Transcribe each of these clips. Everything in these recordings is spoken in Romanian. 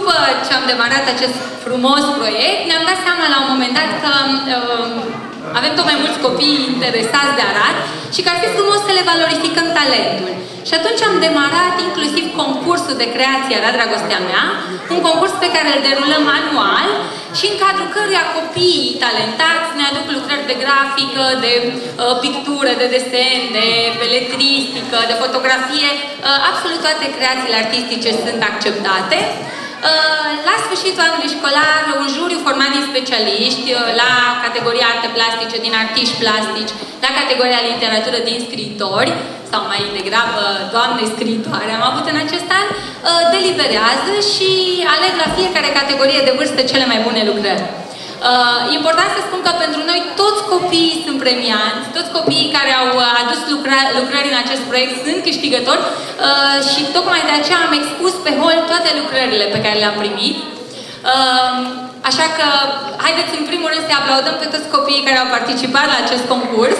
după ce am demarat acest frumos proiect, ne-am dat seama la un moment dat că avem tot mai mulți copii interesați de Arad și că ar fi frumos să le valorificăm talentul. Și atunci am demarat inclusiv concursul de creație Arad Dragostea Mea, un concurs pe care îl derulăm anual și în cadrul căruia copiii talentați ne aduc lucrări de grafică, de pictură, de desen, de beletristică, de fotografie. Absolut toate creațiile artistice sunt acceptate. La sfârșitul anului școlar, un juriu format din specialiști la categoria arte plastice, din artiști plastici, la categoria literatură, din scriitori, sau mai degrabă doamne scriitoare am avut în acest an, deliberează și aleg la fiecare categorie de vârstă cele mai bune lucrări. E important să spun că pentru noi toți copiii sunt premianți, toți copiii care au adus lucrări în acest proiect sunt câștigători și tocmai de aceea am expus pe hol toate lucrările pe care le-am primit. Așa că haideți în primul rând să aplaudăm pe toți copiii care au participat la acest concurs.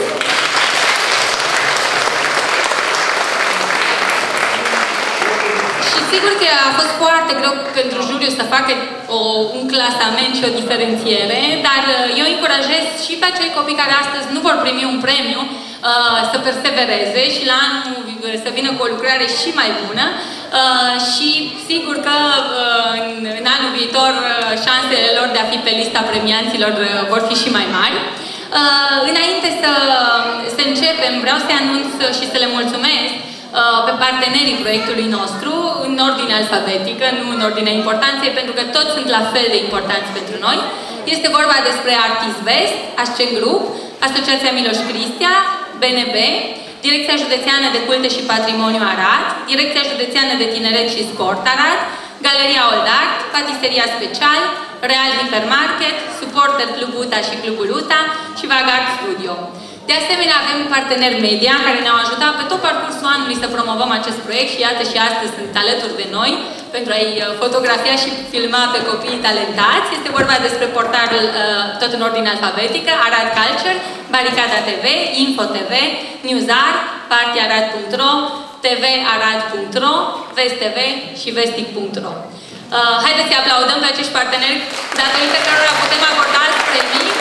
Sigur că a fost foarte greu pentru juriu să facă un clasament și o diferențiere, dar eu încurajez și pe acei copii care astăzi nu vor primi un premiu să persevereze și la anul să vină cu o lucrare și mai bună și sigur că în anul viitor șansele lor de a fi pe lista premianților vor fi și mai mari. Înainte să începem, vreau să-i anunț și să le mulțumesc pe partenerii proiectului nostru, în ordine alfabetică, nu în ordine importanței, pentru că toți sunt la fel de importanți pentru noi. Este vorba despre Artist Vest, Ascen Group, Asociația Miloș Cristia, BNB, Direcția Județeană de Culte și Patrimoniu Arad, Direcția Județeană de Tineret și Sport Arad, Galeria Old Art, Patiseria Special, Real Hypermarket, Suporter Club UTA și Clubul UTA și Vagard Studio. De asemenea, avem parteneri media care ne-au ajutat pe tot parcursul anului să promovăm acest proiect și iată și astăzi sunt alături de noi pentru a-i fotografia și filma pe copiii talentați. Este vorba despre portalul, tot în ordine alfabetică, Arad Culture, Baricada TV, Info TV, Newsar, partiarad.ro, tvarad.ro, Vest TV și vestic.ro. Haideți să aplaudăm pe acești parteneri datorită cărora putem acorda alți premii.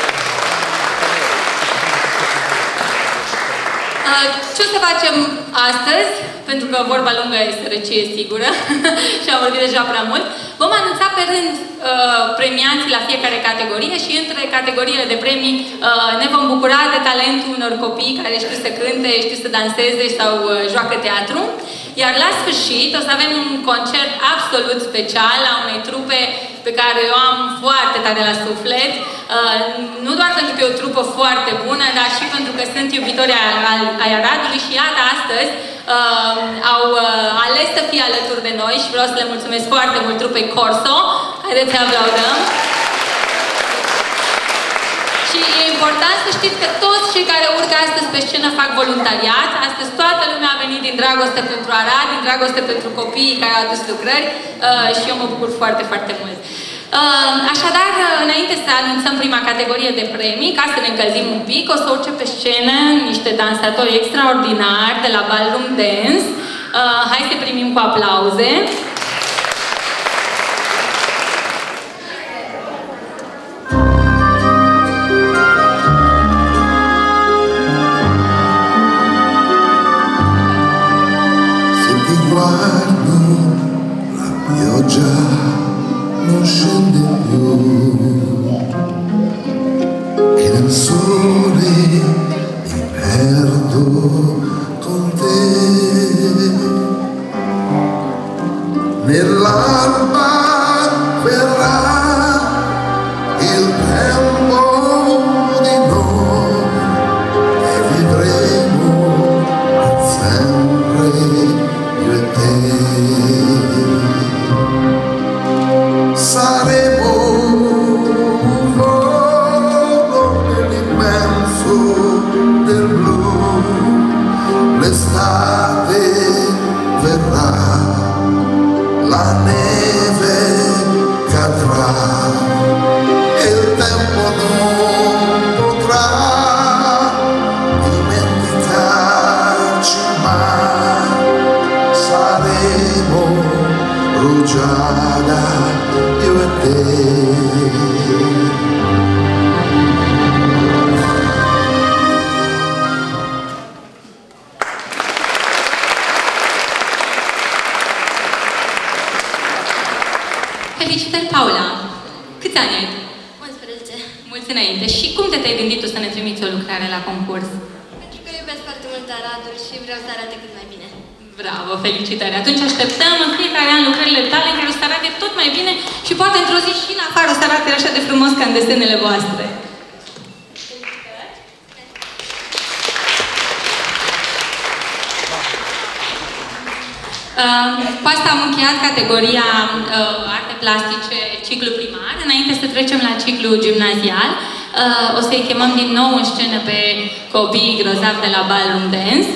Ce o să facem astăzi, pentru că vorba lungă este sărăcie sigură și am vorbit deja prea mult, vom anunța pe rând premianții la fiecare categorie și între categoriile de premii ne vom bucura de talentul unor copii care știu să cânte, știu să danseze sau joacă teatru. Iar la sfârșit o să avem un concert absolut special a unei trupe pe care o am foarte tare la suflet. Nu doar pentru că e o trupă foarte bună, dar și pentru că sunt iubitori ai Aradului și iată astăzi au ales să fie alături de noi și vreau să le mulțumesc foarte mult trupei Corso. Haideți să aplaudăm! Și e important să știți că toți cei care urcă astăzi pe scenă fac voluntariat. Astăzi toată lumea a venit din dragoste pentru Arad, din dragoste pentru copiii care au adus lucrări și eu mă bucur foarte, foarte mult. Așadar, înainte să anunțăm prima categorie de premii, ca să ne încălzim un pic, o să urce pe scenă niște dansatori extraordinari de la Ballroom Dance. Hai să primim cu aplauze. Non scende più e nel sole mi perdo con te nell'alba verrà il tempo di noi e vivremo sempre io e te. Saremo un volo nell'immenso del blu, l'estate verrà, la neve bruciata, io e te. Felicitări, Paula! Câți ani ai? 11. Mulți înainte. Și cum te-ai gândit tu să ne trimiți o lucrare la concurs? Pentru că iubesc foarte mult Aradul și vreau să arate cât mai bine. Bravo, felicitări! Atunci așteptăm în fiecare an lucrările tale care o să arate tot mai bine și poate într-o zi și în afară o să arate așa de frumos ca în desenele voastre. Cu asta am încheiat categoria arte plastice, ciclu primar. Înainte să trecem la ciclu gimnazial, o să-i chemăm din nou în scenă pe copiii grozavi de la Ballroom Dance.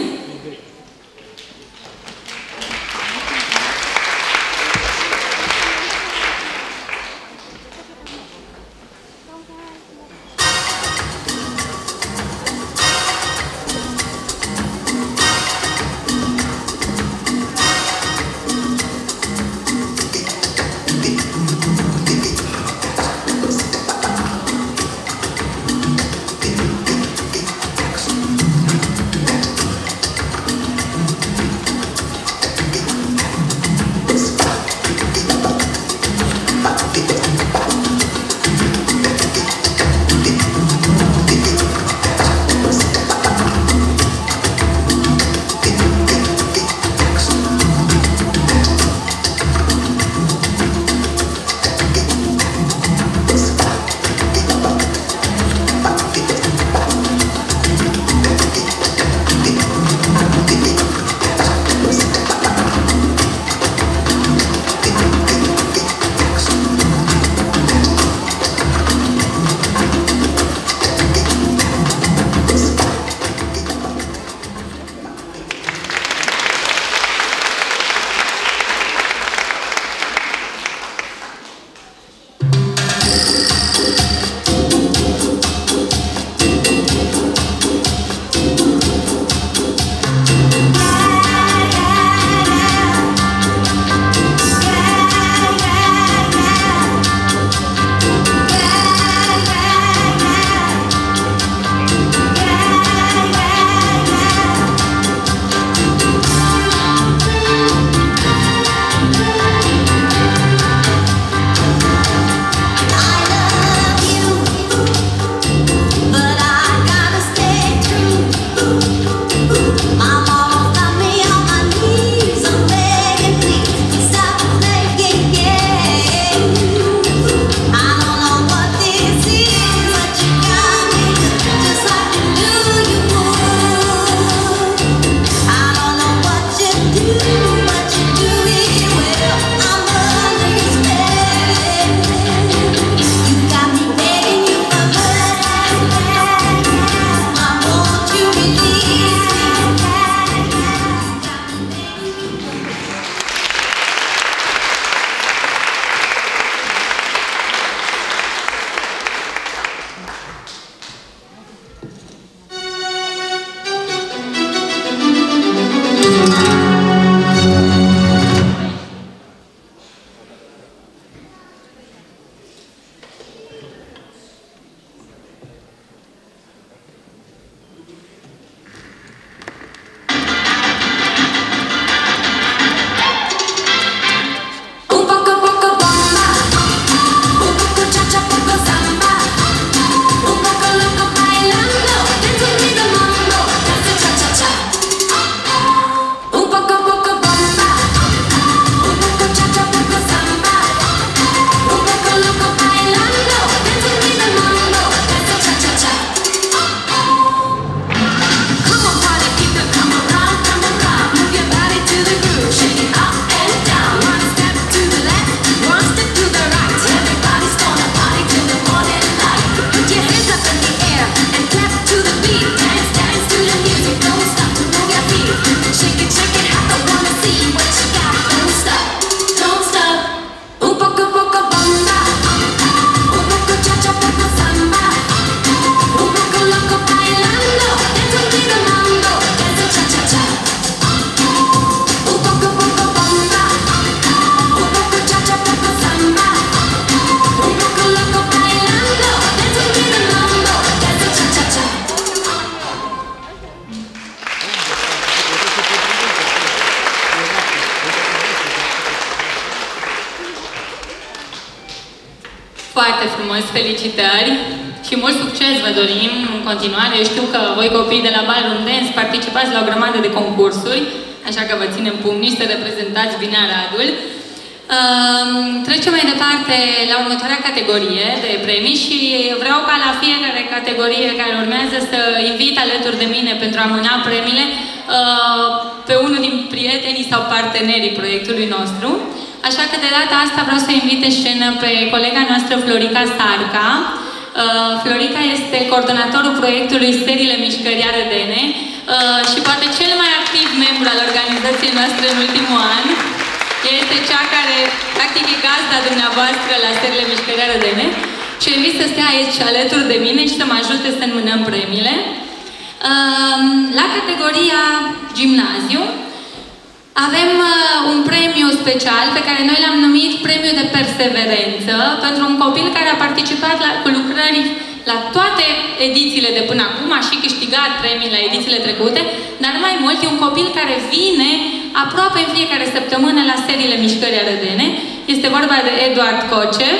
Foarte frumos, felicitări și mult succes vă dorim în continuare. Eu știu că voi copii de la Ballroom Dance participați la o grămadă de concursuri, așa că vă ținem pumnii să reprezentați bine Aradul. Trecem mai departe la următoarea categorie de premii și vreau ca la fiecare categorie care urmează să invit alături de mine pentru a mâna premiile pe unul din prietenii sau partenerii proiectului nostru. Așa că de data asta vreau să invit în scenă pe colega noastră Florica Sarca. Florica este coordonatorul proiectului Seriile Mișcării Arădene și poate cel mai activ membru al organizației noastre în ultimul an. Ea este cea care, practic, e gazda dumneavoastră la Seriile Mișcării Arădene și o invit să stea aici alături de mine și să mă ajute să înmânăm premiile. La categoria gimnaziu avem un premiu special pe care noi l-am numit Premiul de Perseverență pentru un copil care a participat cu lucrări la toate edițiile de până acum, a și câștigat premii la edițiile trecute, dar mai mult e un copil care vine aproape în fiecare săptămână la Seriile Mișcării Arădene. Este vorba de Eduard Cocev.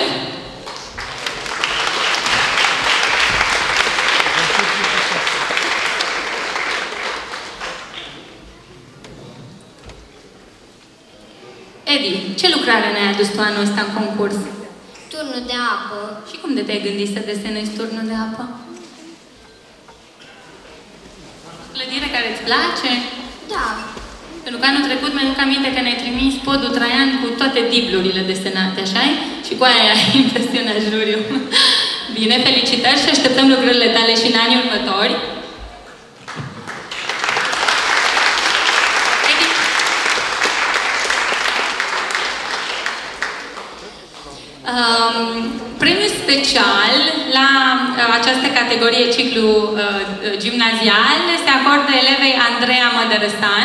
Edi, ce lucrare ne-ai adus tu anul ăsta în concurs? Turnul de apă. Și cum de te-ai gândit să desenezi turnul de apă? Clădire care îți place? Da. Pentru că anul trecut mi-aduc aminte că ne-ai trimis podul Traian cu toate diblurile desenate, așa-i? Și cu aia ai impresionat juriul. Bine, felicitări și așteptăm lucrările tale și în anii următori. Premiul special la această categorie ciclu gimnazial se acordă elevei Andreea Mădărăsan.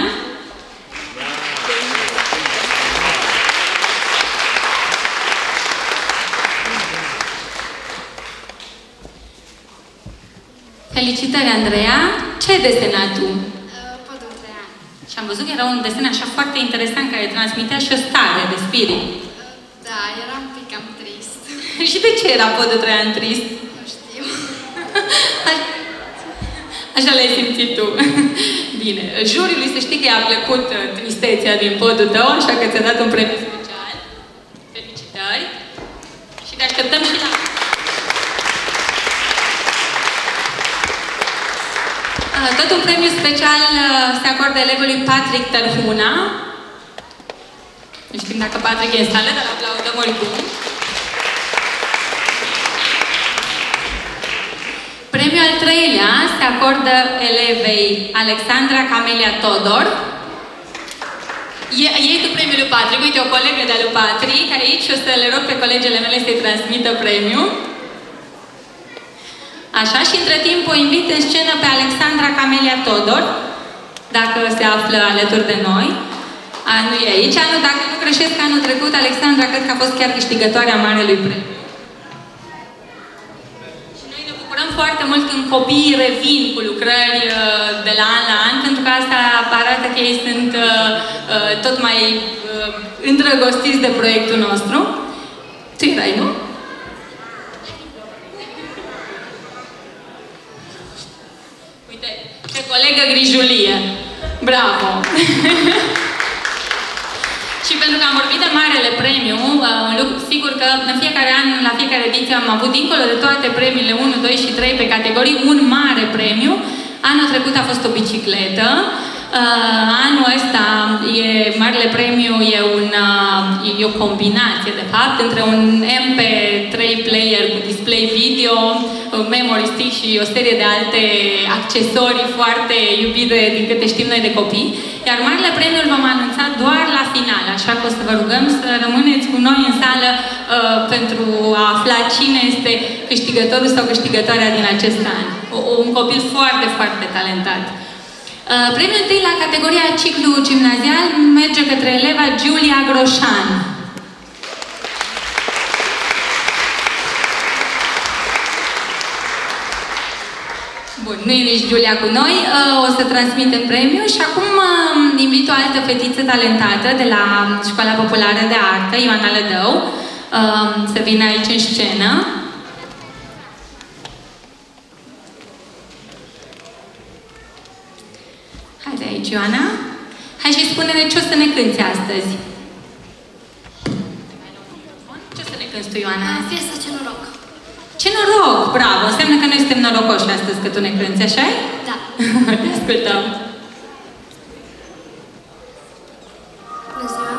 Felicitări, Andreea! Ce ai desenat tu? Podul Traian. Și am văzut că era un desen așa foarte interesant care transmitea și o stare de spirit. Da, era un pic cam trist. Și de ce era podul Traian trist? Nu știu. Așa l-ai simțit tu. Bine. Juriului să știi că i-a plăcut tristețea din podul tău, așa că ți-a dat un premiu special. Felicitări. Și te așteptăm și la... Tot un premiu special se acordă elevului Patrick Tărhuna. Nu știm dacă Patrick e în sală, dar aplaudăm oricum. Premiul al treilea se acordă elevei Alexandra Camelia Todor. Iei tu premiul lui Patrick. Uite, o colegă de-a lui Patrick aici. O să le rog pe colegele mele să-i transmită premiul. Așa, și între timp o invit în scenă pe Alexandra Camelia Todor, dacă se află alături de noi. Nu e aici. Dacă nu greșesc, anul trecut, Alexandra cred că a fost chiar câștigătoarea Marelui Premiu. Și noi ne bucurăm foarte mult când copiii revin cu lucrări de la an la an, pentru că asta arată că ei sunt tot mai îndrăgostiți de proiectul nostru. Tu erai, nu? Uite, ce colegă grijulie! Bravo! Și pentru că am vorbit de Marele Premiu, sigur că în fiecare an, la fiecare ediție am avut, dincolo de toate premiile 1, 2 și 3 pe categorii, un mare premiu. Anul trecut a fost o bicicletă. Anul ăsta, Marele Premiu e o combinație, de fapt, între un MP3 player cu display video, memory stick și o serie de alte accesorii foarte iubite, din câte știm noi, de copii. Iar Marele Premiu îl vom anunța doar la final, așa că o să vă rugăm să rămâneți cu noi în sală pentru a afla cine este câștigătorul sau câștigătoarea din acest an. Un copil foarte, foarte talentat. Premiul întâi la categoria ciclu gimnazial merge către eleva Giulia Groșan. Bun, nu e nici Giulia cu noi, o să transmitem premiul și acum invit o altă fetiță talentată de la Școala Populară de Artă, Ioana Lădău. să vină aici în scenă. Haide aici, Ioana. Hai și spune-ne ce o să ne cânti astăzi. Ce o să ne cânti tu, Ioana? Piesa Ce noroc. Ce noroc! Bravo! Înseamnă că noi suntem norocoși astăzi că tu ne cânti, așa-i? Da. Te ascultăm. Bună ziua.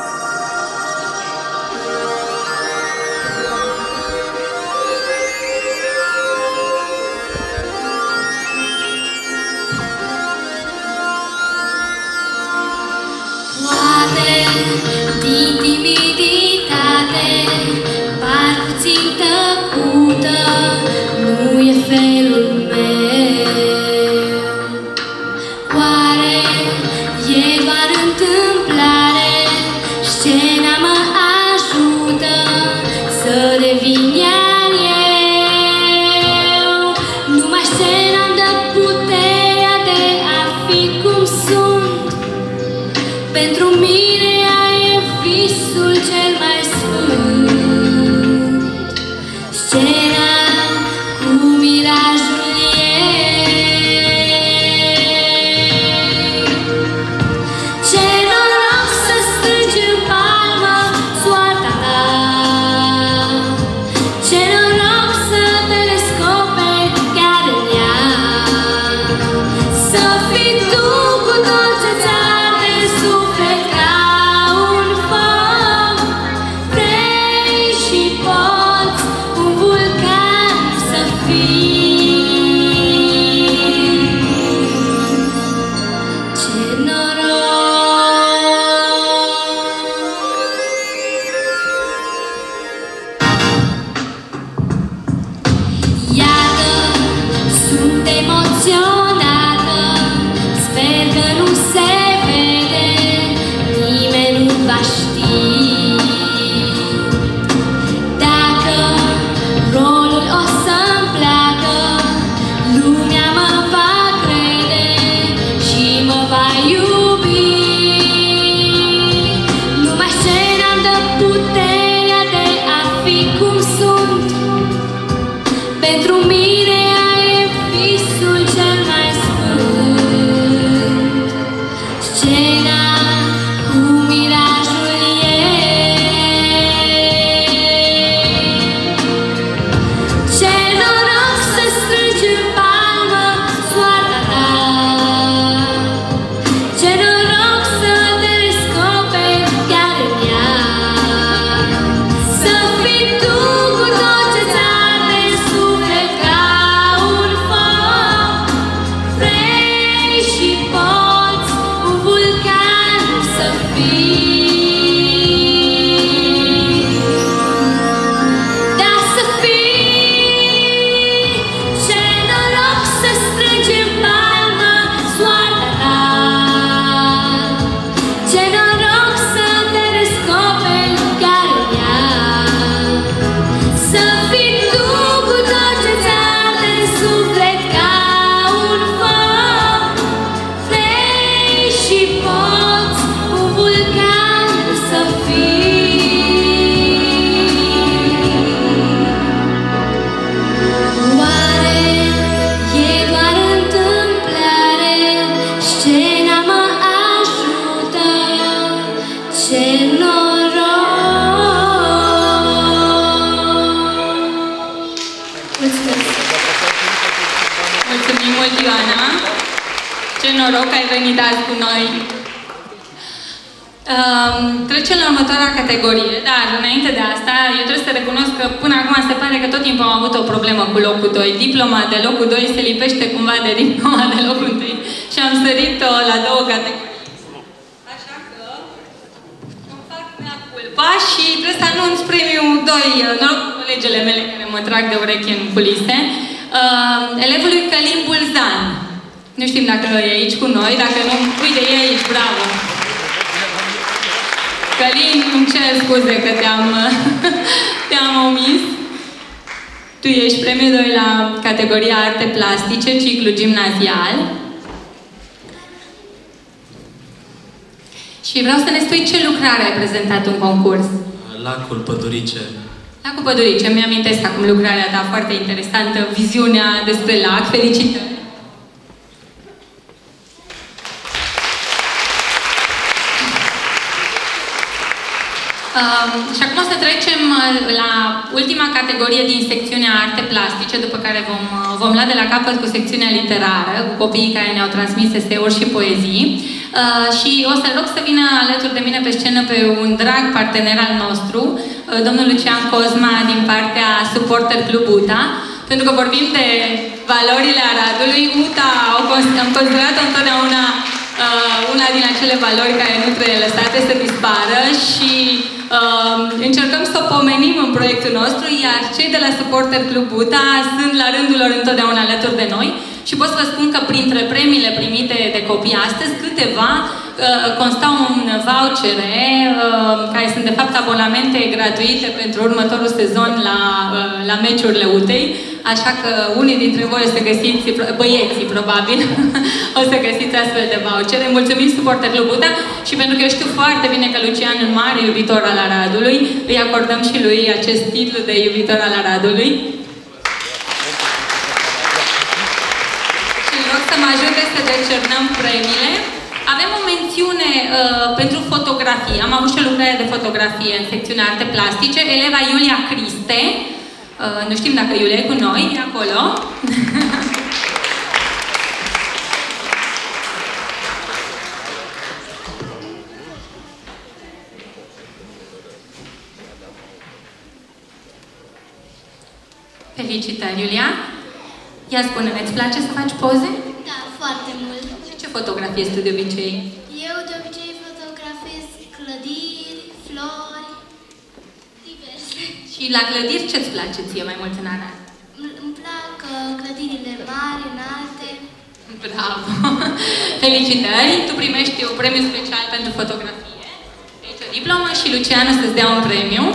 Poate din timiditate par puțin tăcută, nu e felul meu. Oare e doar întâmplare? Scena mă ajută să devin iar eu. Numai scena-mi dă puterea de a fi cum sunt. Pentru mine ea e visul cel mai sfânt. Scena cu mirajul ei. Ce noroc să strângi în palmă soarta ta. Ce noroc să te descoperi chiar în ea. Să fii tu cu tot ce-ți arde în suflet ca un foc. Vrei și poți un vulcan să fii. Ce noroc! Iată, sunt emoționată, sper că nu se vede, nimeni nu va ști. Dacă rolul o să-mi placă, lumea mă va crede și mă va iubi. Numai scena-mi dă puterea de a fi cum sunt. Pentru mine ea e visul cel mai sfânt. Scena cu mirajul ei. Ce noroc să strângi în palmă soarta ta. Ce noroc să te descoperi chiar în ea. Să fii tu cu tot ce-ți arde în suflet ca un foc. Vrei și poți un vulcan să fii. Dar să fii. Ce noroc să strângi în palmă soarta ta. Ce noroc să te descoperi chiar în ea. Să fii tu cu tot ce-ți arde în suflet ca un foc. Vrei și poți un vulcan să fii. Oare e doar întâmplare? Scena mă ajută. Ce noroc! Mulțumesc! Mulțumim mult, Ioana! Ce noroc că ai venit azi cu noi! Trecem la următoarea categorie, dar înainte de asta, eu trebuie să recunosc că până acum se pare că tot timpul am avut o problemă cu locul 2. Diploma de locul 2 se lipește cumva de diploma de locul 1 și am sărit-o la două categorii. Așa că îmi fac mea culpa și trebuie să anunț premiul 2, noroc cu colegele mele care mă trag de ureche în culise, elevului Călin Bulzan. Nu știm dacă e aici cu noi, dacă nu, uite, e aici, bravo! Călin, îmi cer scuze că te-am omis. Tu ești premiul 2 la categoria Arte Plastice, ciclu gimnazial. Și vreau să ne spui ce lucrare ai prezentat în concurs. Lacul Pădurice. Lacul Pădurice, mi-amintesc acum lucrarea ta, foarte interesantă, viziunea despre lac, felicitări! Și acum o să trecem la ultima categorie din secțiunea arte plastice, după care vom lua de la capăt cu secțiunea literară, cu copiii care ne-au transmis eseuri și poezii. Și o să rog să vină alături de mine pe scenă pe un drag partener al nostru, domnul Lucian Cosma, din partea Supporter Club UTA, pentru că vorbim de valorile Aradului. UTA am considerat întotdeauna una din acele valori care nu trebuie lăsate să dispară și încercăm să o pomenim în proiectul nostru, iar cei de la Supporter Club UTA sunt la rândul lor întotdeauna alături de noi și pot să vă spun că printre premiile primite de copii astăzi, câteva constau în vouchere care sunt de fapt abonamente gratuite pentru următorul sezon la meciurile UTEI, așa că unii dintre voi o să găsiți, băieții probabil, o să găsiți astfel de vouchere. Mulțumim Supporter Club UTA și pentru că eu știu foarte bine că Lucian, un mare iubitor al Aradului, îi acordăm și lui acest titlu de iubitor al Aradului. Și rog să mă ajute să decernăm premiile. Avem o mențiune pentru fotografie. Am avut și o lucrare de fotografie în secțiunea arte plastice. Eleva Iulia Criste. Nu știm dacă Iulia e cu noi, e acolo. Felicitări, Iulia. Ia spune-ne, îți place să faci poze? Da, foarte mult. Ce fotografiezi tu de obicei? Eu de obicei fotografiez clădiri, flori, diverse. Și la clădiri ce-ți place ție mai mult în Arad? Îmi plac clădirile mari, înalte. Bravo! Felicitări! Tu primești un premiu special pentru fotografie. Aici o diplomă și Luciana să-ți dea un premiu.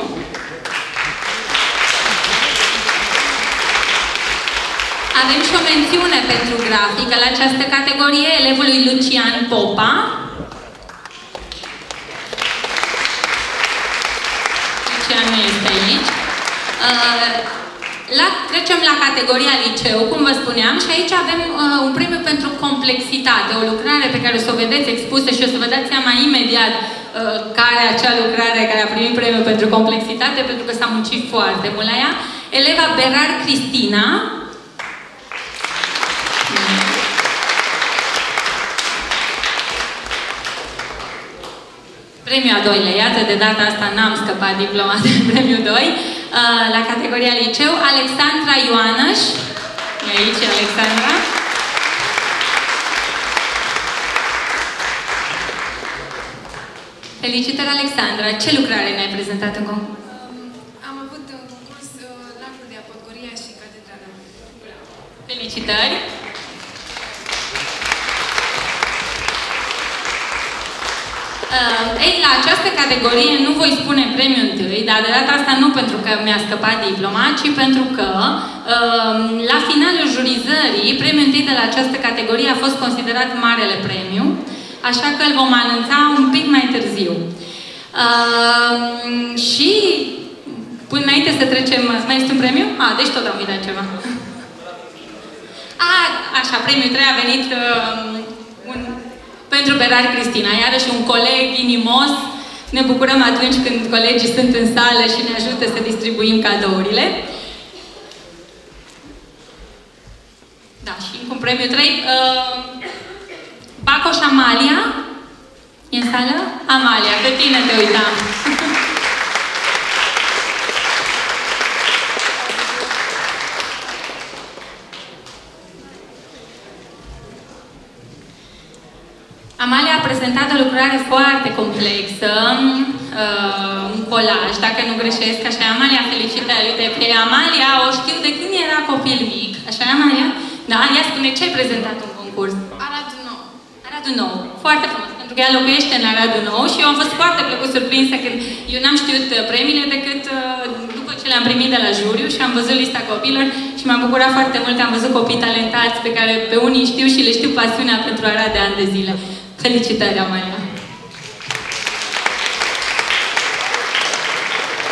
Avem și o mențiune pentru grafică la această categorie, elevului Lucian Popa. Lucian nu este aici. Trecem la categoria liceu, cum vă spuneam, și aici avem un premiu pentru complexitate, o lucrare pe care o să o vedeți expusă și o să vă dați seama imediat care e acea lucrare care a primit premiul pentru complexitate, pentru că s-a muncit foarte mult la ea. Eleva Berar Cristina. Premiul a doilea, iată, de data asta n-am scăpat diploma de premiul 2, la categoria liceu, Alexandra Ioanăș, e aici Alexandra. Felicitări, Alexandra! Ce lucrare ne-ai prezentat în concurs? Am avut un concurs Lacul de Apodgoria și Catedrala. Felicitări! Ei, la această categorie nu voi spune premiul întâi, dar de data asta nu pentru că mi-a scăpat diploma, ci pentru că la finalul jurizării, premiul întâi de la această categorie a fost considerat marele premiu, așa că îl vom anunța un pic mai târziu. Și până înainte să trecem, mai este un premiu? Deci tot am uitat ceva. Așa, premiul 3 a venit pentru Berar Cristina, iarăși un coleg inimos. Ne bucurăm atunci când colegii sunt în sală și ne ajută să distribuim cadourile. Da, și cu premiul 3, Bacoș Amalia. E în sală? Amalia, pe tine te uitam. Amalia a prezentat o lucrare foarte complexă, un colaj, dacă nu greșesc, așa. Amalia, felicitări, uite, pe Amalia o știu de când era copil mic. Așa, Amalia? Da, ea spune ce ai prezentat în concurs? Aradul Nou. Aradul Nou. Foarte frumos, pentru că ea locuiește în Aradul Nou și eu am fost foarte plăcut surprinsă când eu n-am știut premiile decât după ce le-am primit de la juriu și am văzut lista copilor și m-am bucurat foarte mult că am văzut copii talentați pe care pe unii știu și le știu pasiunea pentru Arad de ani de zile. Felicitări, Amalia!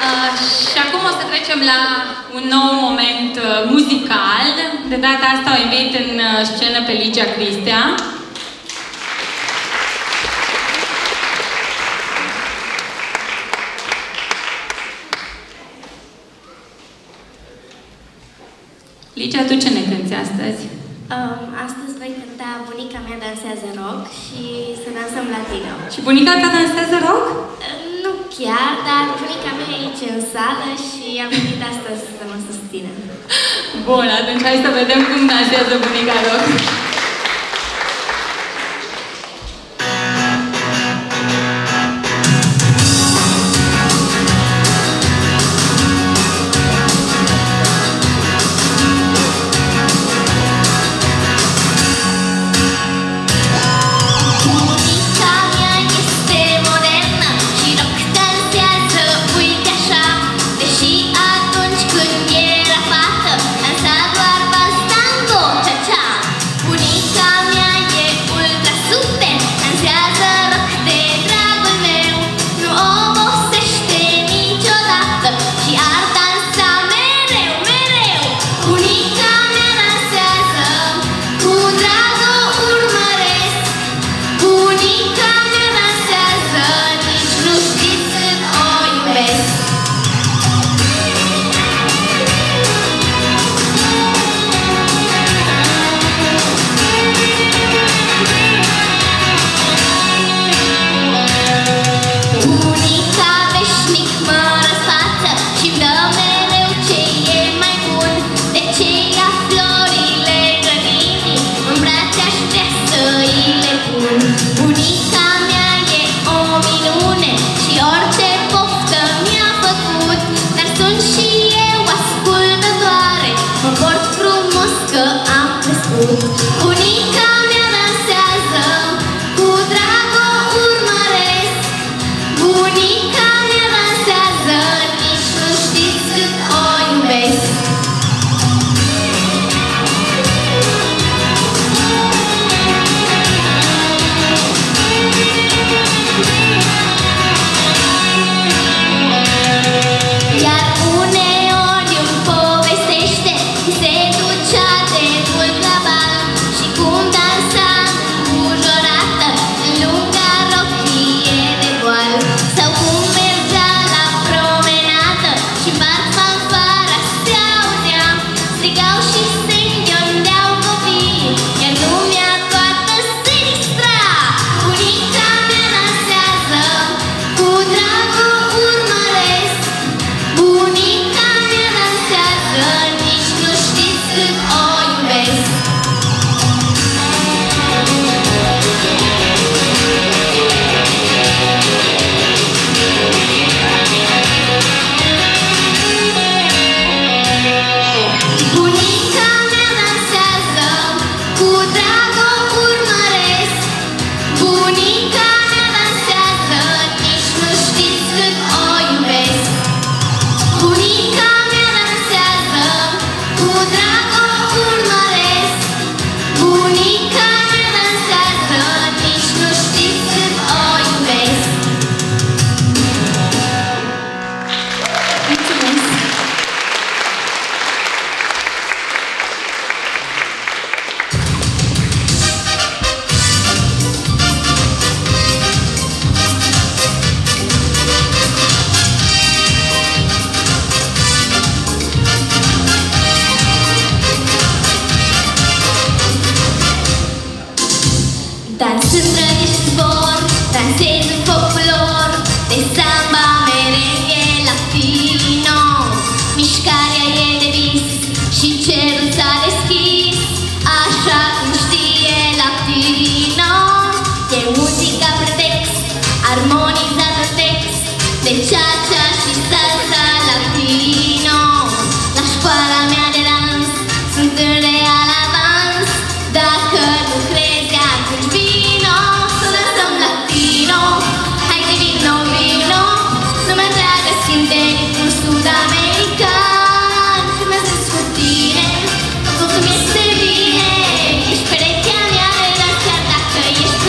Și acum o să trecem la un nou moment muzical. De data asta o invit în scenă pe Ligia Cristea. Ligia, tu ce ne cânti astăzi? Astăzi voi cânta Bunica mea dansează rock și să dansăm latino. Și bunica ta dansează rock? Nu chiar, dar bunica mea e aici în sală și am venit astăzi să mă susțină. Bun, atunci hai să vedem cum dansează bunica rock.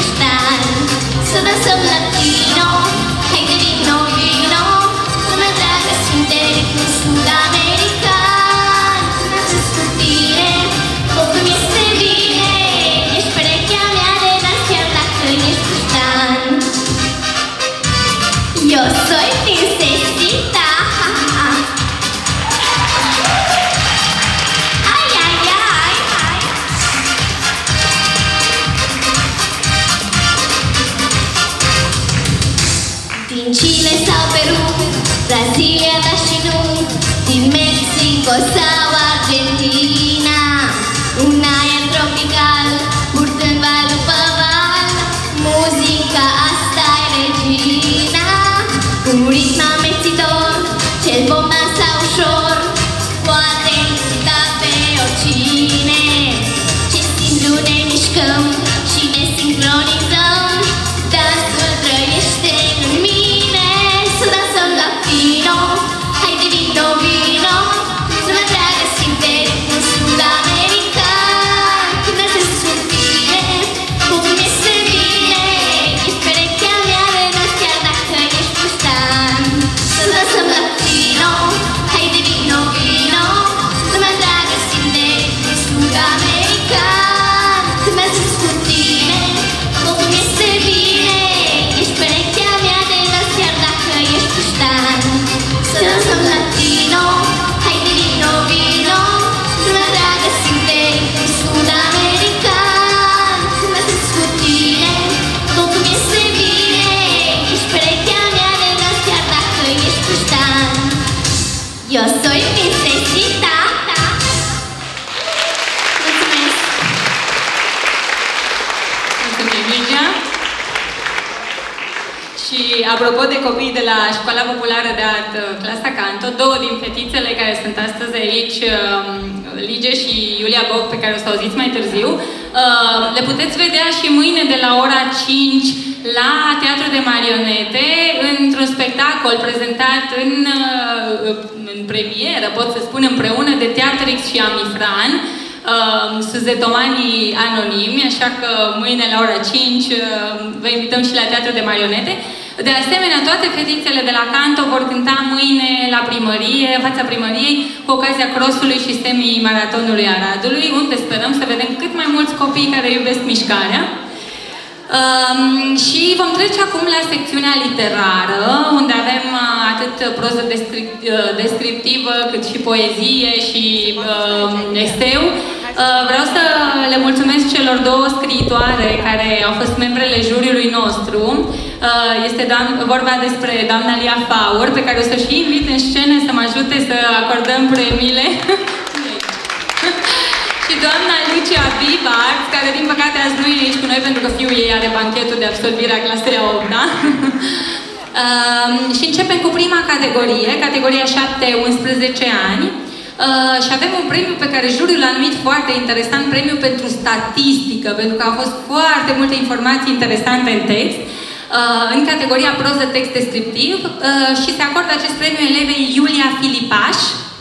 Să dansăm latino, hai de vino, vino, nu mă mințitor, cel vom dansa ușor, poate incita pe oricine. Ce simplu ne mișcăm și ne sincronizăm, dansul trăiește în mine. Să dansăm latino, haide vino, vino, lumea întreagă simte ritmul sud-american. Când dansezi cu tine, cum este bine, ești perechea mea de nos chiar dacă ești puștan. Să dansăm latino, haide vino, vino, lumea întreagă simte ritmul sud-american. Când dansezi cu tine, cum este bine, ești perechea mea de nos chiar dacă ești puștan. Să dansăm latino, haide vino, vino, lumea întreagă simte ritmul sud-american. Când dansezi cu tine, cum este bine, ești perechea mea de nos chiar dacă ești puștan. Yo soy princesita. Mulțumesc! Mulțumim, Ligia! Și apropo de copii de la Școala Populară de Art Clasa Canto, două din fetițele care sunt astăzi aici, Ligia și Iulia Boc, pe care o să auziți mai târziu, le puteți vedea și mâine de la ora 5 la Teatru de Marionete, într-un spectacol prezentat în premieră, pot să spun, împreună de Teatrix și Amifran, Suzetomanii Anonimi, așa că mâine la ora 5 vă invităm și la Teatru de Marionete. De asemenea, toate fetițele de la Canto vor cânta mâine la primărie, în fața primăriei, cu ocazia crossului și semi-maratonului Aradului, unde sperăm să vedem cât mai mulți copii care iubesc mișcarea. Și vom trece acum la secțiunea literară, unde avem atât proză descriptivă, cât și poezie și eseu. Vreau să le mulțumesc celor două scriitoare care au fost membrele juriului nostru. Este vorba despre doamna Lia Faur, pe care o să și invit în scenă să mă ajute să acordăm premiile. Și doamna Lucia Bibart, care din păcate azi nu e aici cu noi pentru că fiul ei are banchetul de absolvire a clasei a 8-a. Și începem cu prima categorie, categoria 7-11 ani. Și avem un premiu pe care juriul l-a numit foarte interesant, premiu pentru statistică, pentru că au fost foarte multe informații interesante în text, în categoria proză text descriptiv, și se acordă acest premiu elevei Iulia Filipaș.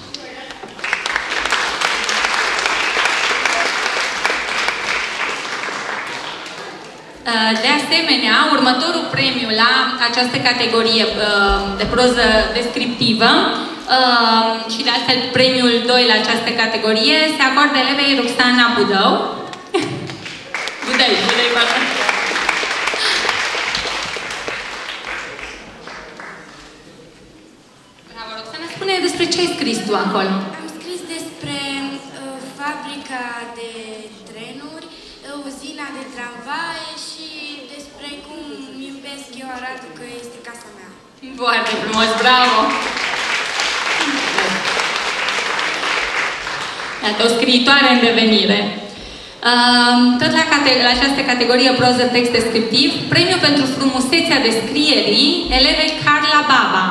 De asemenea, următorul premiu la această categorie de proză descriptivă și de altfel premiul 2 la această categorie se acordă elevei Roxana Budău. Budăi, pardon. Bravo, Roxana, spune despre ce ai scris tu acolo. Am scris despre fabrica de trenuri, uzina de tramvaie și despre cum iubesc eu Aradul, că este casa mea. Foarte frumos, bravo! Iată, o scriitoare în devenire. Tot la această categorie proză text descriptiv, premiu pentru frumusețea descrierii, elevei Carla Baba.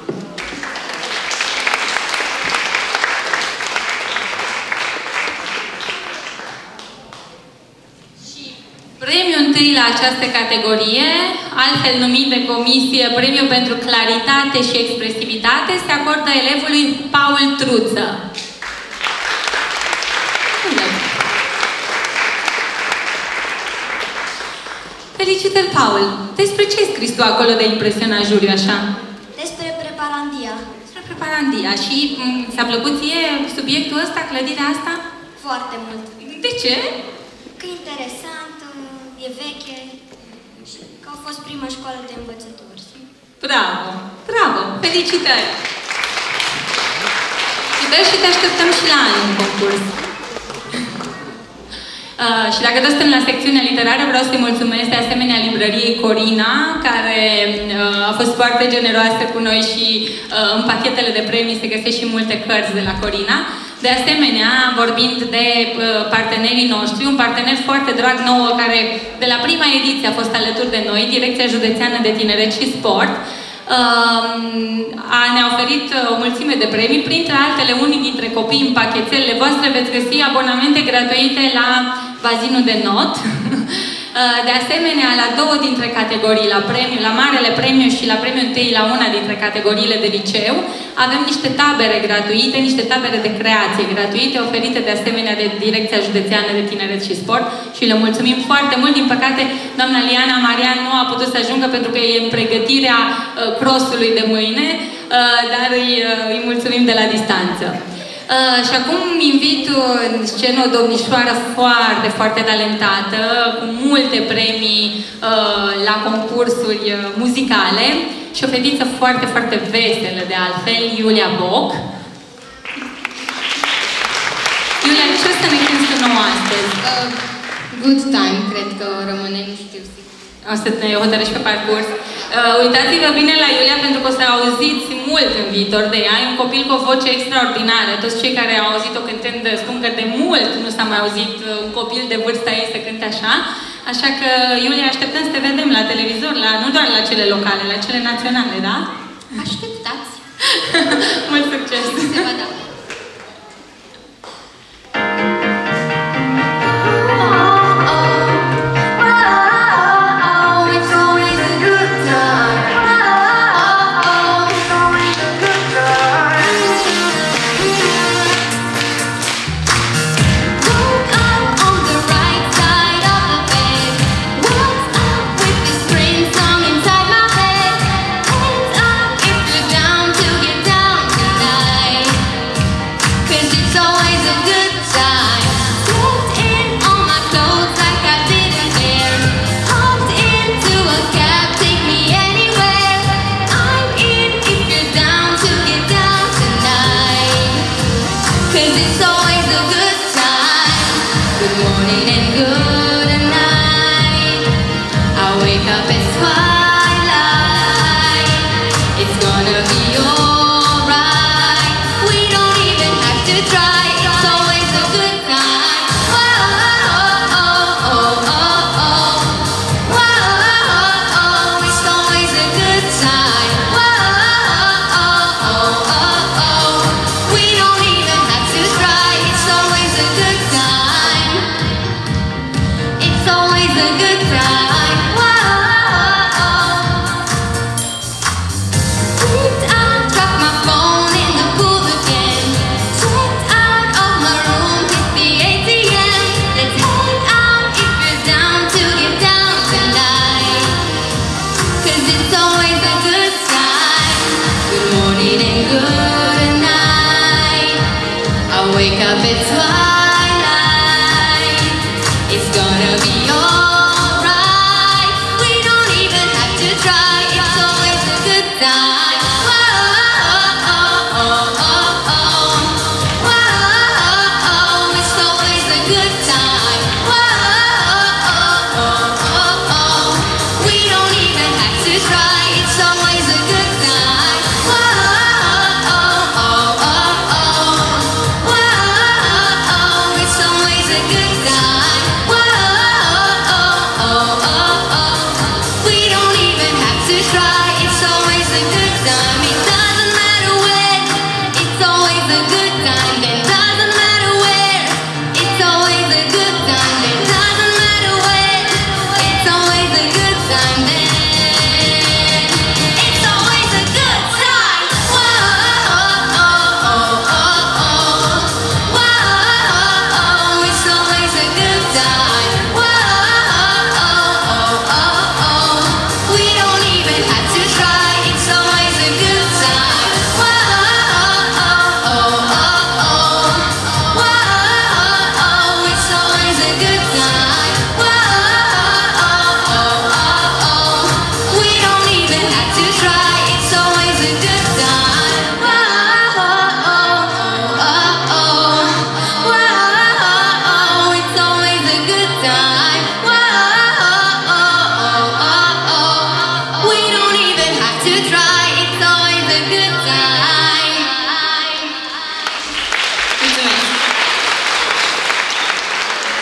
Premiul întâi la această categorie, altfel numit de comisie, premiu pentru claritate și expresivitate, se acordă elevului Paul Truță. Felicitări, Paul! Despre ce ai scris tu acolo de impresionat juriu așa? Despre preparandia. Despre preparandia. Și ți-a plăcut ție subiectul ăsta, clădirea asta? Foarte mult. De ce? Că e interesant, e veche și că a fost prima școală de învățători. Bravo! Bravo! Felicitări! Felicitări și te așteptăm și la anul în concurs. Și dacă tot suntem la secțiunea literară, vreau să-i mulțumesc de asemenea librăriei Corina, care a fost foarte generoasă cu noi și în pachetele de premii se găsesc și multe cărți de la Corina. De asemenea, vorbind de partenerii noștri, un partener foarte drag nouă care de la prima ediție a fost alături de noi, Direcția Județeană de Tineret și Sport, ne-a oferit o mulțime de premii, printre altele unii dintre copii în pachetelele voastre veți găsi abonamente gratuite la bazinul de not. De asemenea, la două dintre categorii, la Marele Premiu și la Premiul întâi la una dintre categoriile de liceu, avem niște tabere gratuite, niște tabere de creație gratuite, oferite de asemenea de Direcția Județeană de Tineret și Sport și le mulțumim foarte mult. Din păcate, doamna Liana Marian nu a putut să ajungă pentru că e în pregătirea crossului de mâine, dar îi mulțumim de la distanță. Și acum invit în scenă o domnișoară foarte, foarte talentată, cu multe premii la concursuri muzicale și o fetiță foarte, foarte veselă de altfel, Iulia Boc. Iulia, ce o să ne cânti nouă astăzi? Good Time, cred că rămâne, nu știu sigur. O să ne hotărăști pe parcurs. Uitați-vă bine la Iulia pentru că o să auziți mult în viitor de ea. E un copil cu o voce extraordinară. Toți cei care au auzit-o cântând spun că de mult nu s-a mai auzit un copil de vârsta ei să cânte așa. Așa că, Iulia, așteptăm să te vedem la televizor, nu doar la cele locale, la cele naționale, da? Așteptați! Mult succes! Se va da!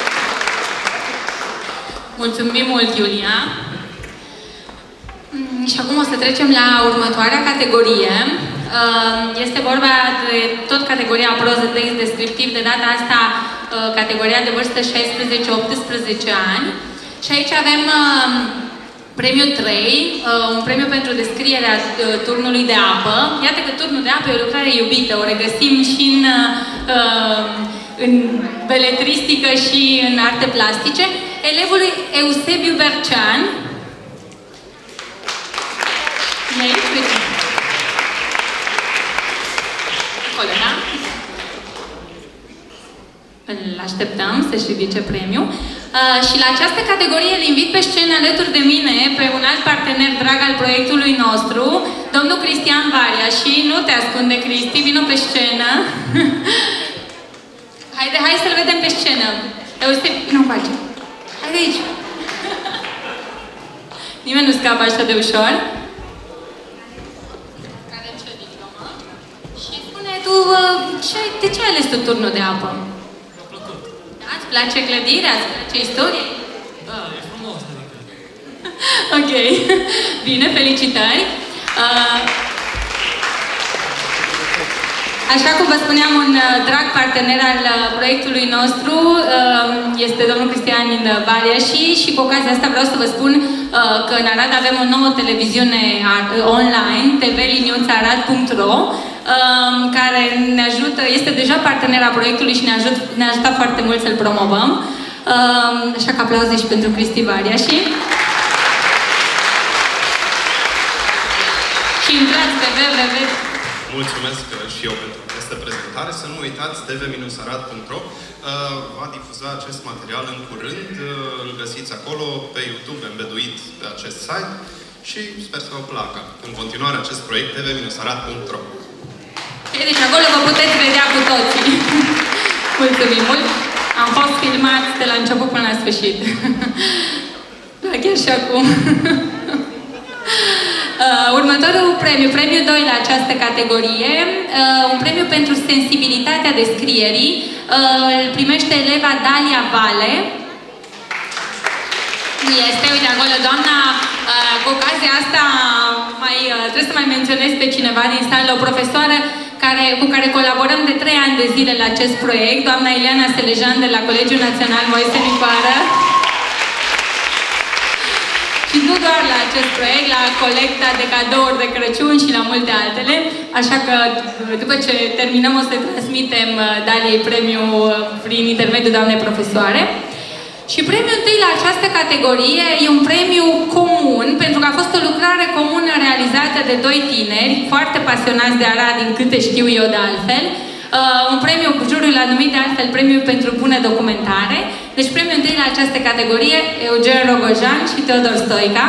Mulțumim mult, Iulia. Și acum o să trecem la următoarea categorie. Este vorba de tot categoria proză, text descriptiv, de data asta categoria de vârstă 16-18 ani. Și aici avem premiul 3, un premiu pentru descrierea turnului de apă. Iată că turnul de apă e o lucrare iubită, o regăsim și în beletristică și în arte plastice. Elevul Eusebiu Bercean. Colega. Îl așteptăm să-și ridice premiul. Și la această categorie îl invit pe scenă alături de mine pe un alt partener drag al proiectului nostru, domnul Cristian Varia. Și nu te ascunde, Cristi, vină pe scenă. Hai să-l vedem pe scenă. Eusebiu, nu face. Hai de aici. Nimeni nu scapă așa de ușor. Avem și o diplomă. Și spune tu, de ce ai ales tu turnul de apă? Mi-a plăcut. Da? Îți place clădirea? Îți place istorie? Da, e frumos, adică. Ok. Bine, felicitări. Așa cum vă spuneam, un drag partener al proiectului nostru este domnul Cristian Varia și cu ocazia asta vreau să vă spun că în Arad avem o nouă televiziune online, tvliniuțarad.ro, care ne ajută, este deja partener al proiectului și ne ajută foarte mult să-l promovăm. Așa că aplauze și pentru Cristi Varia și intrați pe www. Mulțumesc și eu pentru această prezentare. Să nu uitați, tv-arad.ro va difuza acest material în curând. Îl găsiți acolo pe YouTube, îmbeduit pe acest site și sper să vă placă. În continuare acest proiect tv-arad.ro. Deci acolo vă puteți vedea cu toții. Mulțumim mult! Am fost filmați de la început până la sfârșit. Da, chiar și acum. Următorul premiu, premiul 2 la această categorie, un premiu pentru sensibilitatea descrierii, îl primește eleva Dalia Vale. Este, uite acolo, doamna, cu ocazia asta trebuie să mai menționez pe cineva din sală, o profesoară cu care colaborăm de 3 ani de zile la acest proiect, doamna Ileana Selejan de la Colegiul Național Moise Nicoară. Și nu doar la acest proiect, la colecta de cadouri de Crăciun și la multe altele. Așa că după ce terminăm o să transmitem Daliei premiul prin intermediul doamnei profesoare. Și premiul întâi la această categorie e un premiu comun, pentru că a fost o lucrare comună realizată de 2 tineri, foarte pasionați de Arad, din câte știu eu de altfel. Un premiu, juriul l-a numit de altfel premiu pentru bună documentare. Deci premiul întâi la această categorie, Eugen Rogojan și Teodor Stoica.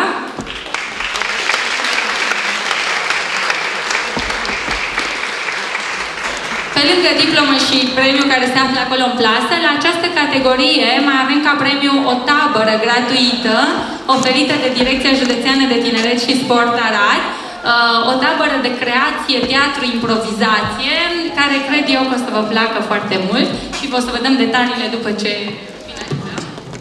Pe lângă diplomă și premiul care se află acolo în plasă, la această categorie mai avem ca premiu o tabără gratuită oferită de Direcția Județeană de Tineret și Sport Arad. O tabără de creație, teatru, improvizație, care cred eu că o să vă placă foarte mult și o să vă dăm detaliile după ce finalizăm.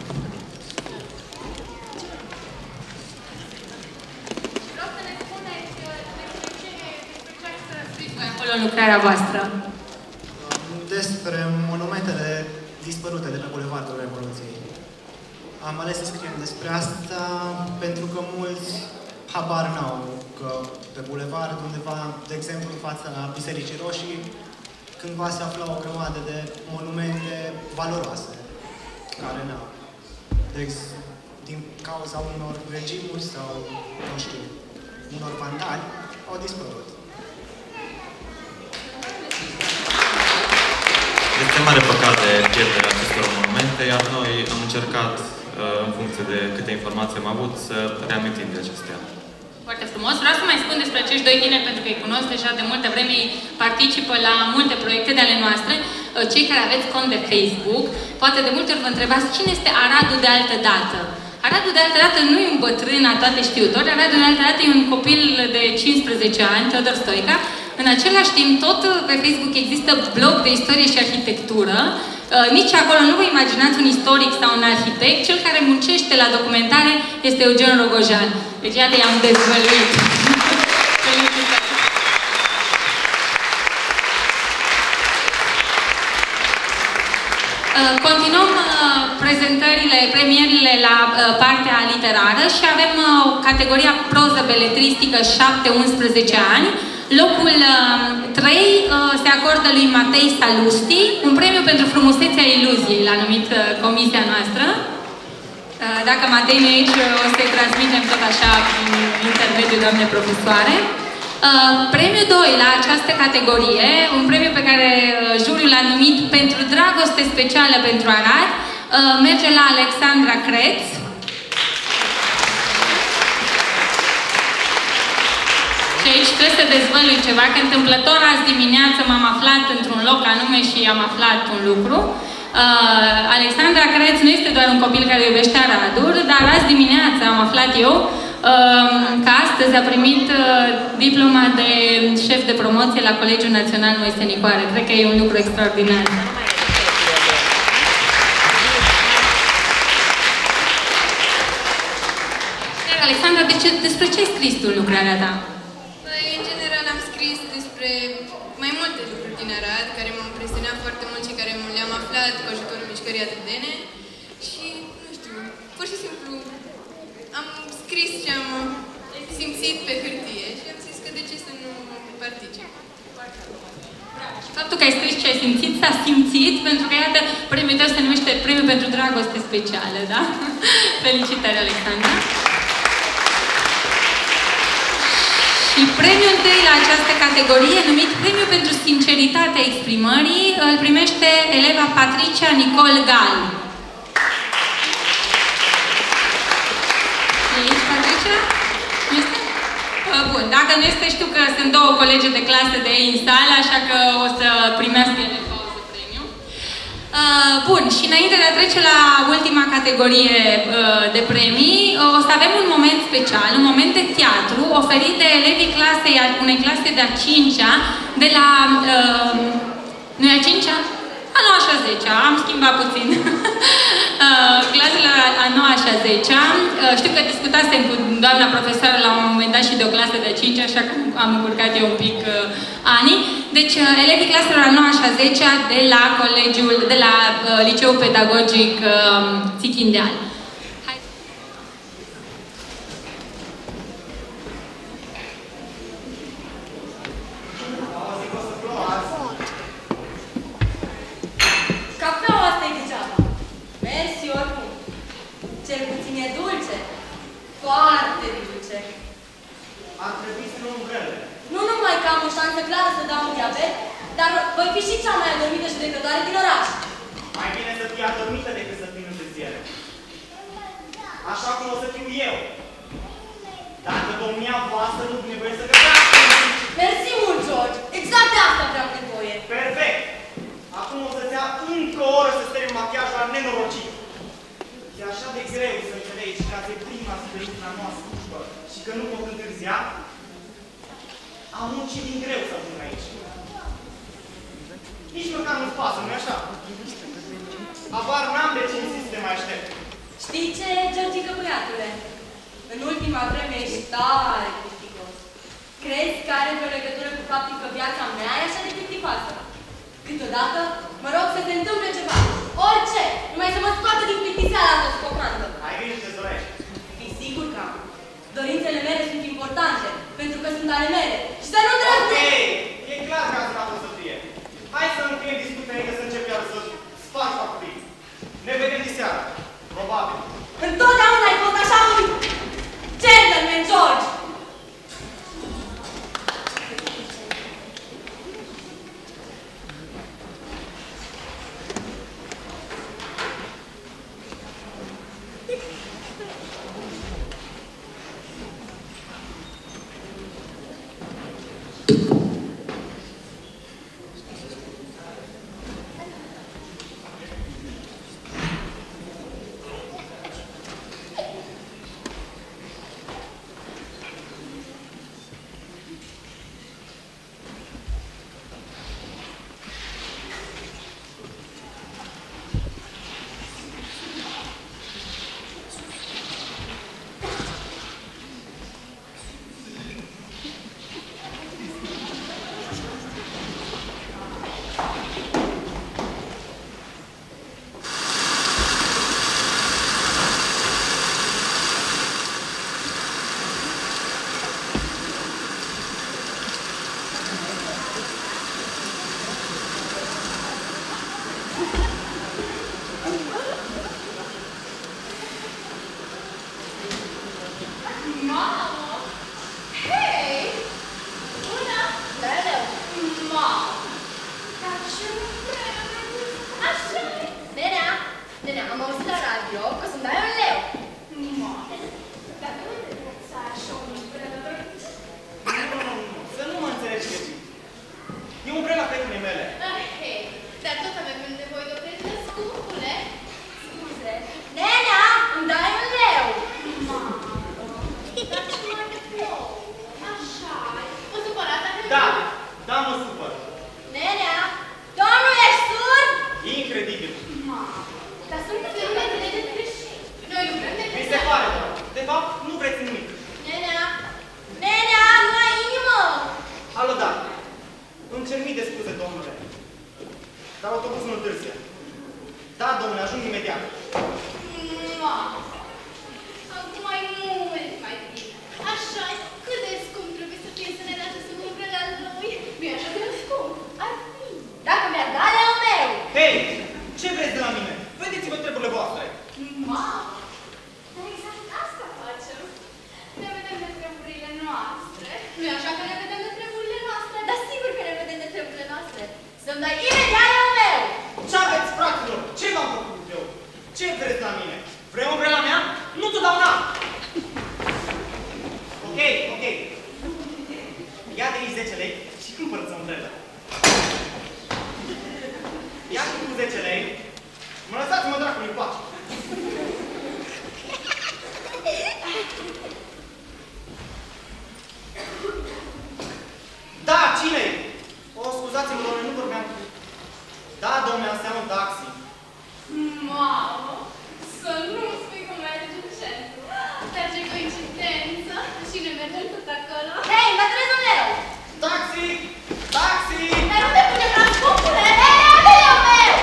Vreau să ne spuneți despre ce ați scris voi acolo în lucrarea voastră. Despre monumentele dispărute de pe Bulevardul Revoluției. Am ales să scriem despre asta pentru că mulți habar n-au că pe bulevard, undeva, de exemplu, în fața Bisericii Roșii, cândva se afla o grămadă de monumente valoroase, care n-au. Din cauza unor regimuri sau, nu știu, unor vandali, au dispărut. Este mare păcat de pierderea acestor monumente, iar noi am încercat, în funcție de câte informații am avut, să reamintim de acestea. Foarte frumos. Vreau să mai spun despre acești 2 tineri, pentru că îi cunosc deja de multă vreme, ei participă la multe proiecte de ale noastre. Cei care aveți cont de Facebook, poate de multe ori vă întrebați cine este Aradul de altă dată. Aradul de altă dată nu e un bătrân a toate știutori, Aradul de altă dată e un copil de 15 ani, Teodor Stoica. În același timp, tot pe Facebook există blog de istorie și arhitectură. Nici acolo nu vă imaginați un istoric sau un arhitect. Cel care muncește la documentare este Eugen Rogojan. Deci iată i-am dezvăluit. Continuăm prezentările, premierile la partea literară și avem categoria proză beletristică 7-11 ani. Locul 3 se acordă lui Matei Salusti, un premiu pentru frumusețea iluziei, l-a numit comisia noastră. Dacă Matei nu e aici, o să-i transmitem tot așa prin intermediul doamnei profesoare. Premiul 2 la această categorie, un premiu pe care juriul l-a numit pentru dragoste specială pentru Arad, merge la Alexandra Creț. Și aici trebuie să dezvălui ceva, că întâmplător azi dimineață m-am aflat într-un loc anume și am aflat un lucru. Alexandra Creț nu este doar un copil care iubește Aradul, dar azi dimineață am aflat eu că astăzi a primit diploma de șef de promoție la Colegiul Național Moise Nicoare. Cred că e un lucru extraordinar. Alexandra, despre ce ai scris tu lucrarea ta? În general am scris despre mai multe lucruri din Arad, care m-au impresionat foarte mult și care le-am aflat cu ajutorul mișcării atâdene. Și, nu știu, pur și simplu am scris ce am simțit pe hârtie și am zis că de ce să nu particip. Faptul că ai scris ce ai simțit s-a simțit, pentru că, iată, premiul tău se numește Premiul pentru Dragoste Specială, da? Felicitări, Alexandra! Și premiul întâi la această categorie, numit Premiul pentru Sinceritatea Exprimării, îl primește eleva Patricia Nicol Gal. E aici, Patricia? Nu este? Bun, dacă nu este, știu că sunt două colegi de clasă de ei în sală, așa că o să primească ele pauză premiu. Bun, și înainte de a trece la ultima categorie de premii, o să avem un moment special, un moment de teatru oferit de elevii unei clase de a 5-a, de la... nu e a 5-a? A 9-a și a 10-a, am schimbat puțin. Clasele a 9-a și a 10-a. Știu că discutasem cu doamna profesoară la un moment dat și de o clasă de 5, așa că am încurcat eu un pic anii. Deci, elevii claselor a 9-a și a 10-a de la Liceul Pedagogic Țichindeal. Cafeaua asta e degeaba. Mersi oricum. Cel puțin e dulce. Foarte dulce. Ar trebui să luăm vreme. Nu numai că am o șansă clară să dau un diabet, dar voi fi și cea mai adormită judecătoare din oraș. Mai bine să fii adormită decât să fii în întârziere. Așa cum o să fiu eu. Dacă domnia voastră nu vine voie să găsească. Mersi mult, George. Exact de asta vreau nevoie. Perfect. Acum o să-ți ia încă o oră să termin machiajul la nenorocit. E așa de greu să înțelegi că ați e prima zi de la noastră slujbă și că nu pot întârzia. Am muncit din greu să ajung aici. Nici măcar nu-ți pasă, nu-i așa? Abar n-am de ce insist să te mai aștept. Știi ce, Georgică, băiatule? În ultima vreme ești tare plicticos. Crezi că are vreo legătură cu faptul că viața mea e așa de plicticoasă? Câteodată mă rog să se întâmple ceva. Orice! Numai să mă scoată din plictiseala asta sufocantă. Ai grijă ce-ți dorești. Fii sigur că am. Dorințele mele sunt importante, pentru că sunt ale mele. Și să nu îndrăznesc! Ok! E clar că asta o să fie. Hai să încheiem discuția înainte să încep iar să spargi facultii. Ne vedem diseară. Probabil. Întotdeauna ai fost așa un gentleman, George! Îmi cer mii de scuze, domnule. Dar autobuzul nu întârzie. Da, domnule, ajung imediat. Acum mai mult mai bine. Așa, cât de scump trebuie să fie să ne lase să cumpere la noi? Nu e așa de scump. Ar fi. Dacă mi-ar da leul meu. Hei, ce vreți de la mine? Vedeți-vă treburile voastre. Mamă! Dar exact asta facem. Ne vedem de treburile noastre. Nu-i așa că ne vedem de treburile noastre? Dar sigur că ne vedem de treburile noastre. Să-mi dai imediat leul meu! Ce aveți, fraților? Ce v-am făcut eu? Ce vreți la mine? Vrei umbrela mea? Nu ți-o dau n-am! Ok, ok. Ia de aici 10 lei și cumpără-ți umbrela. Ia cu 10 lei. Mă lăsați-mă dracului în pace. Da, cine-i? O, scuzați-mă, doamne, nu vorbeam cu... Da, domne, am să iau un taxi. Mamă! Să nu spui că mergi în centru. Dar ce coincidență! Și ne mergem tot acolo. Hei, mă trebuie un leu! Taxi! Taxi! Dar unde pune transportul? Hei, unde e leul meu?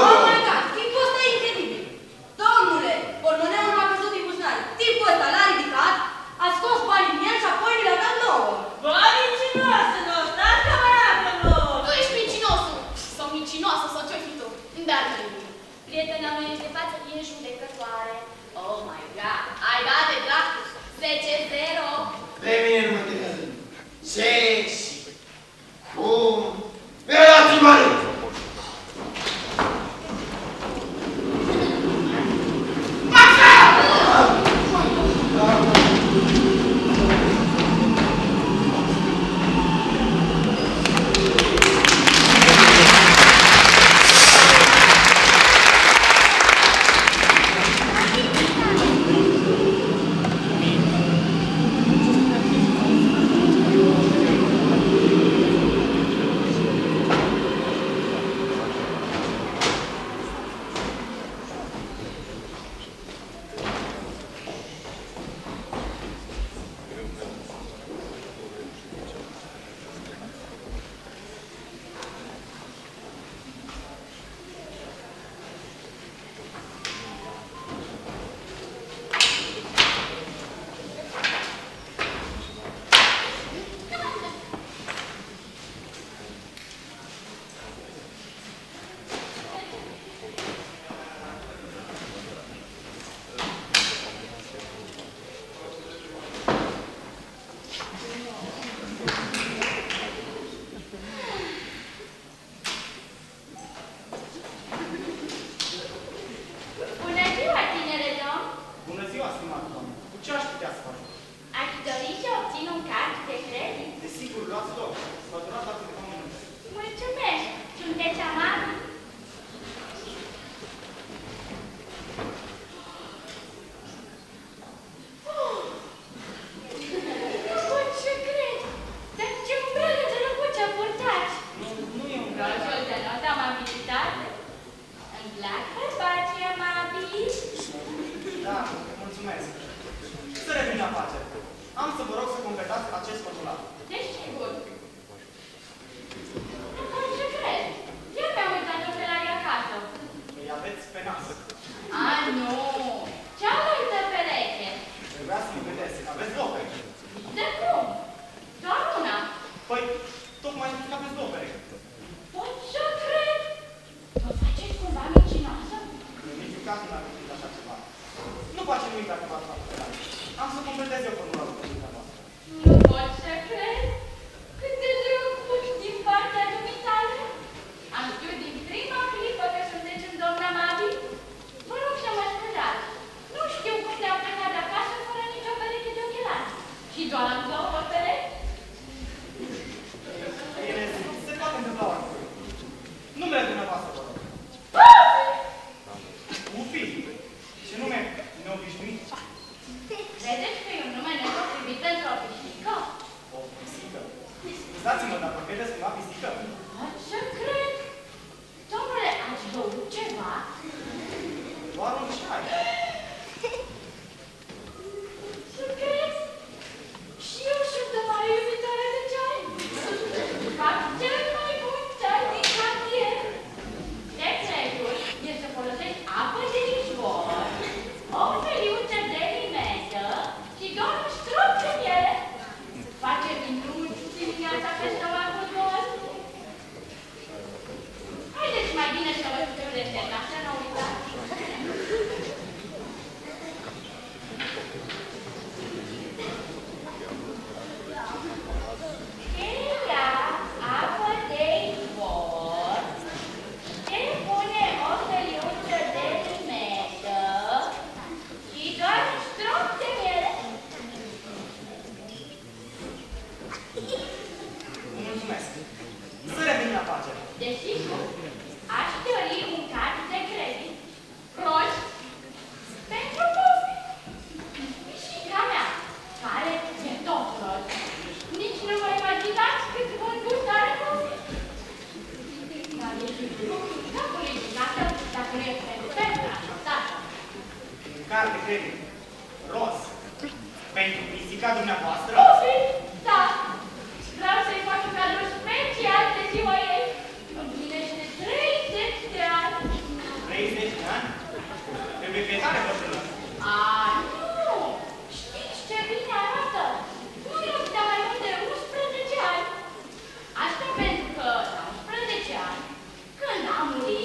Tipul ăsta l-a ridicat Hai, bate, dracu! 10-0! Pe mine nu mă interesează. Ce și cum? Velați-mă!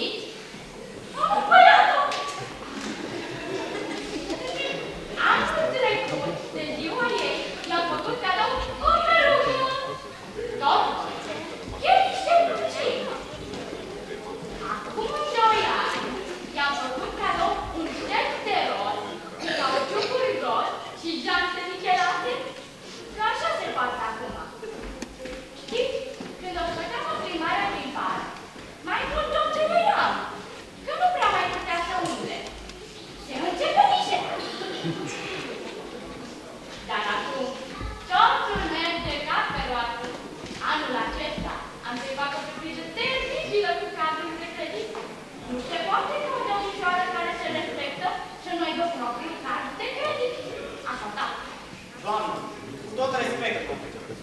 Astăzi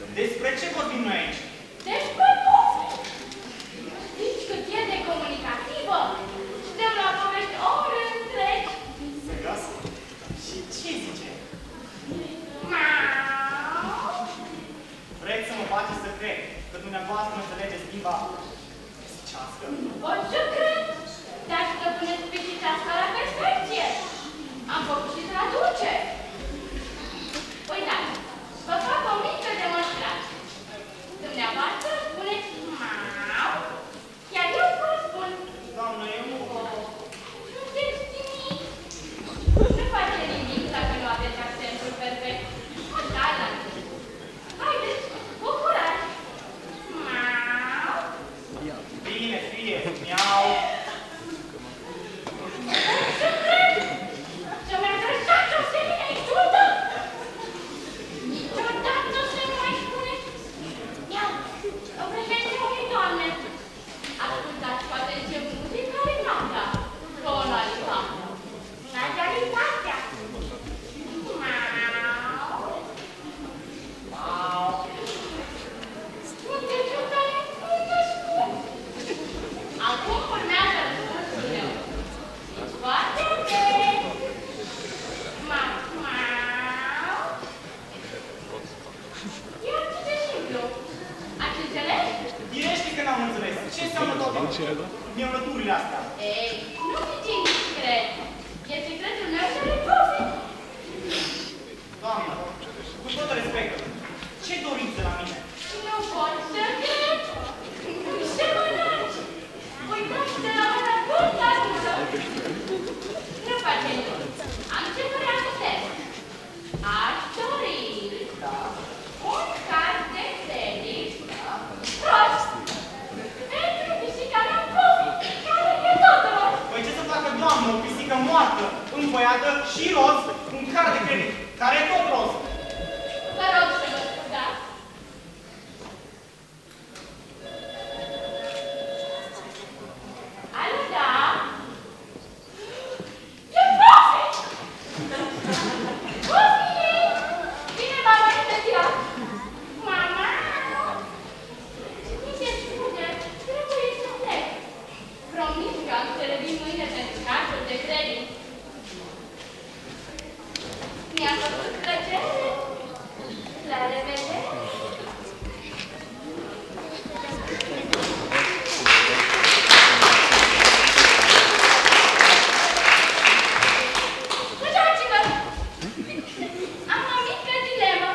Despre ce vorbim noi aici? Despre poze. Știți cât e de comunicativă? Stăm la povești ore întregi. Serios? Și ce zice? Vreți să mă faceți să cred că dumneavoastră nu înțelegeți limba pisicească? Pot să cred, dar să puneți pisicească la perfecție. Am făcut și traduceri. Uitați, vă fac o mică demonstrație. Dumneavoastră spuneți mau, iar eu vă spun. Doamnă, eu nu... Sunteți timid. Nu face nimic dacă nu aveți accentul perfect. Da, da. Haideți, bucurați. Mau. Bine, fie, miau. Să-mi adresați o serie insultă? Niciodată să nu mai spuneți miau, o prezență unui doamne. Ascultați cu atenție muzicalitatea, tonalitatea, nasalitatea. Mau. Sunteți un talent cunoscut. Acum urmează răspunsul meu. Foarte bine! Mau. E atât de simplu. Ați înțeles? Ești că n-am înțeles. Ce înseamnă toate neurăturile astea? Ei, nu fiți indiscret. E secretul meu să le poze. Doamnă, cu tot respectul, ce doriți de la mine? Nu pot să cred. Ce mănânci? Uitați de la mână până la gură. Nu face nimic. Am ce vrea să fac. Aș dori un card de credit rost pentru pisica mea Puffy, care e totul. Păi ce să facă, doamnă, o pisică moartă, înfoiată și roz, un card de credit, care e tot roz? Vă rog să vă scuzați. Alo, da? E Puffy! Puffy! Bine, mama, imediat! Mama! Mi se scuze, trebuie să plec. Promit că am să revin mâine pentru cardul de credit. Mi-a făcut plăcere. La revedere! Uitați-vă! Am o mică dilemă.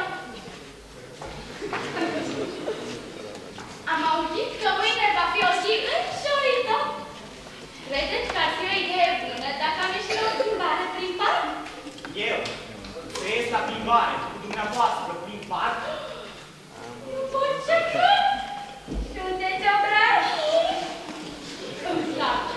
Am auzit că mâine va fi o zi însorită. Credeți că ar fi o idee bună dacă am ieșit la o plimbare prin parc? Eu, să ies la plimbare cu dumneavoastră prin parc? Nu pot să cred! Sunteți obrași! Îmi place.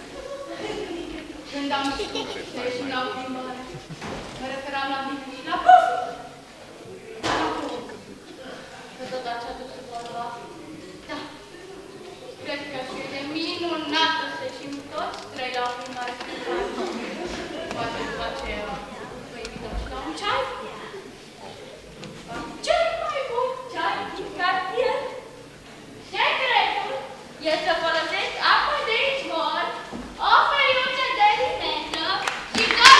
Când am spus să ieșim la o plimbare, mă referam la mine și la Puffy. Dar acum, că tot ați adus vorba, da, cred că ar fi de minunată să ieșim toți trei la o plimbare prin parc. Poate după aceea vă invităm și la un ceai. Cel mai bun ceai din cartier. Secretul e să folosești apă de izvor, o făiuță de alimentă și două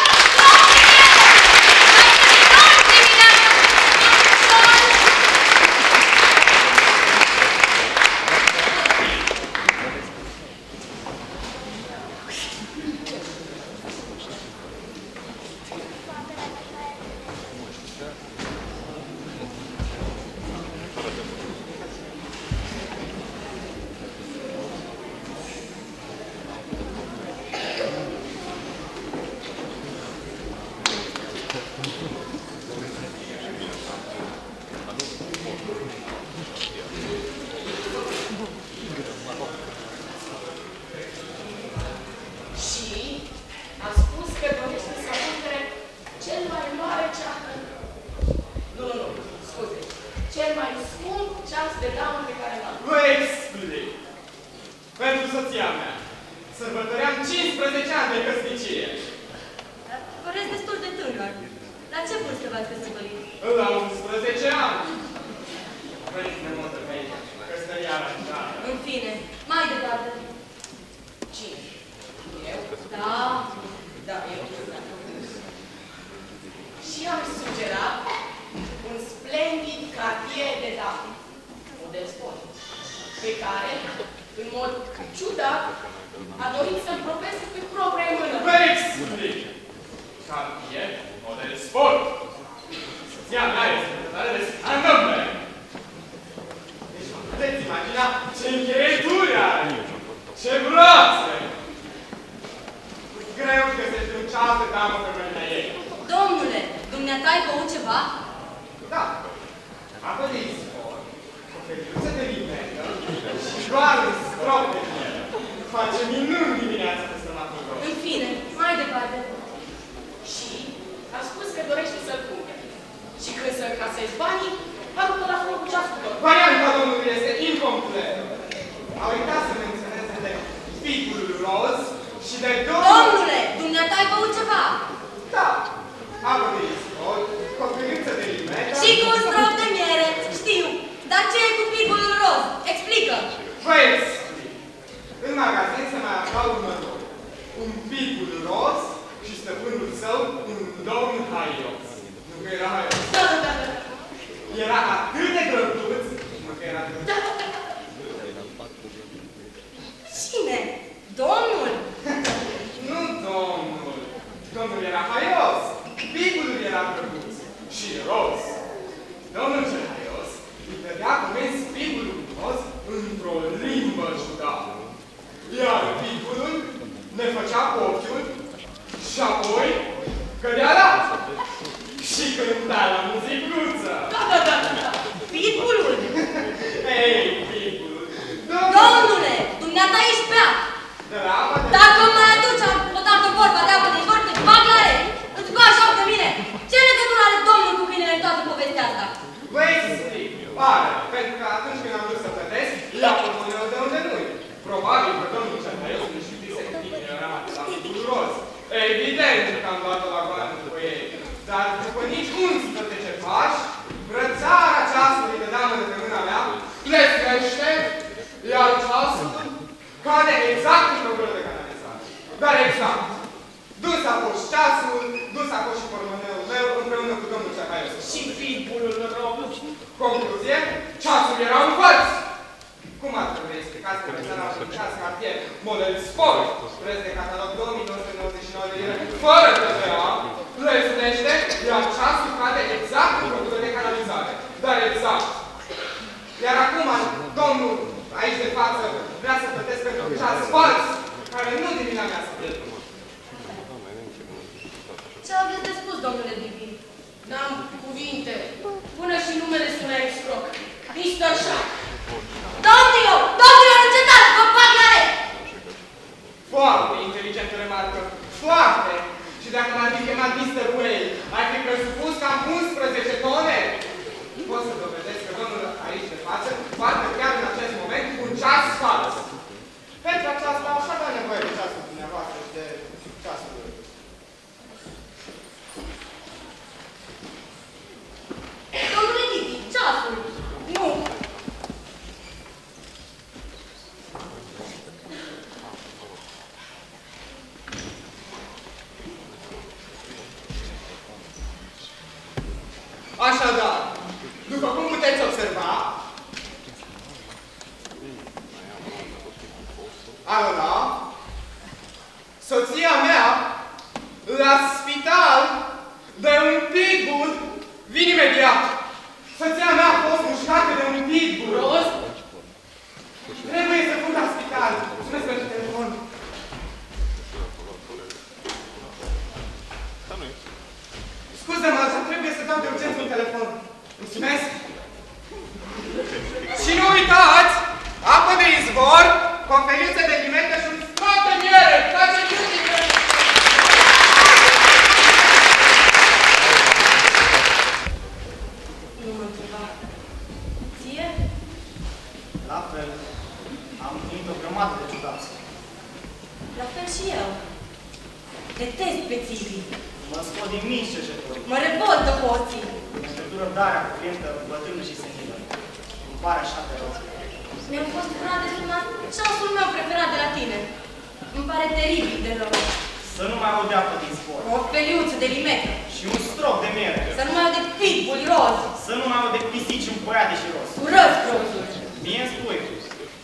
soția mea. Sărbătoream 15 ani de căsnicie. Păreți destul de tânăr. La ce vârstă v-ați căsătorit? La 11 ani. pe care, în mod ciudat, a dorit să-l profese pe propria mână. Vă explic! Cartier, model sport. Soția mea este purtătoare de scandămâne. Deci vă puteți imagina ce încheieturi are, ce brațe. Greu găsești un ceas de damă pe mâinea ei. Domnule, dumneata ai băut ceva? Da. Apă de izvor, o feliuță de limentă și doar un strop de miel. Face minuni dimineața pe stomatul roșu. În fine, mai departe. Și a spus că dorește să-l cumpere. Și când să încasezi banii, a rupt la foc cu ceasul tot. Varianta domnului este incompletă. A uitat să menționeze de picul roz și de Domnule, dumneata ai băut ceva? Da. Apă de izvor, cu o feliuță de limentă și cu un strop de miere, știu. Dar ce e cu picul roz? Explică! Vă explic. În magazin se mai afla următor. Un picul roz și stăpânul său, un domn haios. Nu că era haios. Da. Era atât de grătuț, nu că era grătuț. Da. Cine? Domnul? Nu domnul. Domnul era haios. Picul era grătuț și roz. Domnul cel haios îi dădea comenzi picul roz într-o limbă ciudată. Iar picul ne făcea ochiul și apoi cădea la și cânta la muzicuță. Da. Picul? Ei, picul. Domnule, dumneata ești beat. De la apă de... Dacă mai aduci o dată vorba de apă de izvor, te bag la ele. Îți bag joc de mine. Ce legătură are domnul cu câinele în toată povestea asta? Vă explic. Pare, pentru că atunci când am vrut să plătesc, i-a pormoneu de unde nu-i. Probabil că domnul cel haios nu știuse că timpul era la picul roz. Evident că am luat-o la goană după ei. Dar după nici 11 pași, brățara ceasului de damă de pe mâna mea plesnește, iar ceasul cade exact într-o gură de canalizare. Dar exact. Dus a fost ceasul, dus a fost și pormoneul meu împreună cu domnul cel haios. Și picul roz. Concluzie, ceasul era în părți. Cum ar trebui explicat că era un ceas Cartier, model sport, preț de catalog 2299 de lire, fără TVA, plesnește, iar ceasul cade exact în procură de canalizare. Dar exact. Iar acum, domnul aici de față vrea să plătesc pentru un ceas fals, care nu din vina mea să plătesc. Ce aveți de spus, domnule Bibi? N-am cuvinte. Până și numele sună excroc. Mr. Shark. Domnilor, încetați, vă bag la ele! Foarte inteligentă remarcă. Foarte! Și dacă m-ar fi chemat Mr. Whale, ai fi presupus că am 11 tone? Pot să dovedesc că domnul aici de față poartă chiar în acest moment un ceas fals. Pentru aceasta aș avea nevoie de ceasul dumneavoastră și de ceasul lui. Domnule Bibi, ceasul! Nu! Așadar, după cum puteți observa, Alona, soția mea, la spital de un pitbull, vin imediat. Soția mea a fost mușcată de un pitbull. Roz? Trebuie să fug la spital. Sunesc pentru telefon. Scuze-mă, dar trebuie să dau de urgență un telefon. Mulțumesc! Și nu uitați, apă de izvor, conferiuțe de limente și un strop de miere! Faceți muzică! Nu mă întreba. Ție? La fel, am primit o grămadă de ciudați. La fel și eu. Detest pe țipii. Mă scot din mici cercetători. Mă revoltă hoții. Legătură darea cu clientă bătrână și senilă. Îmi pare așa de rău. Mi-a fost furat de sunat ceasul meu preferat de la tine. Îmi pare teribil de rău. Să nu mai aud de apă din spor. O feliuță de limecă. Și un strop de miere. Să nu mai aud de pitbull roz. Să nu mai aud de pisici împăiate și roz. Urăsc rozul. Mie îmi spui.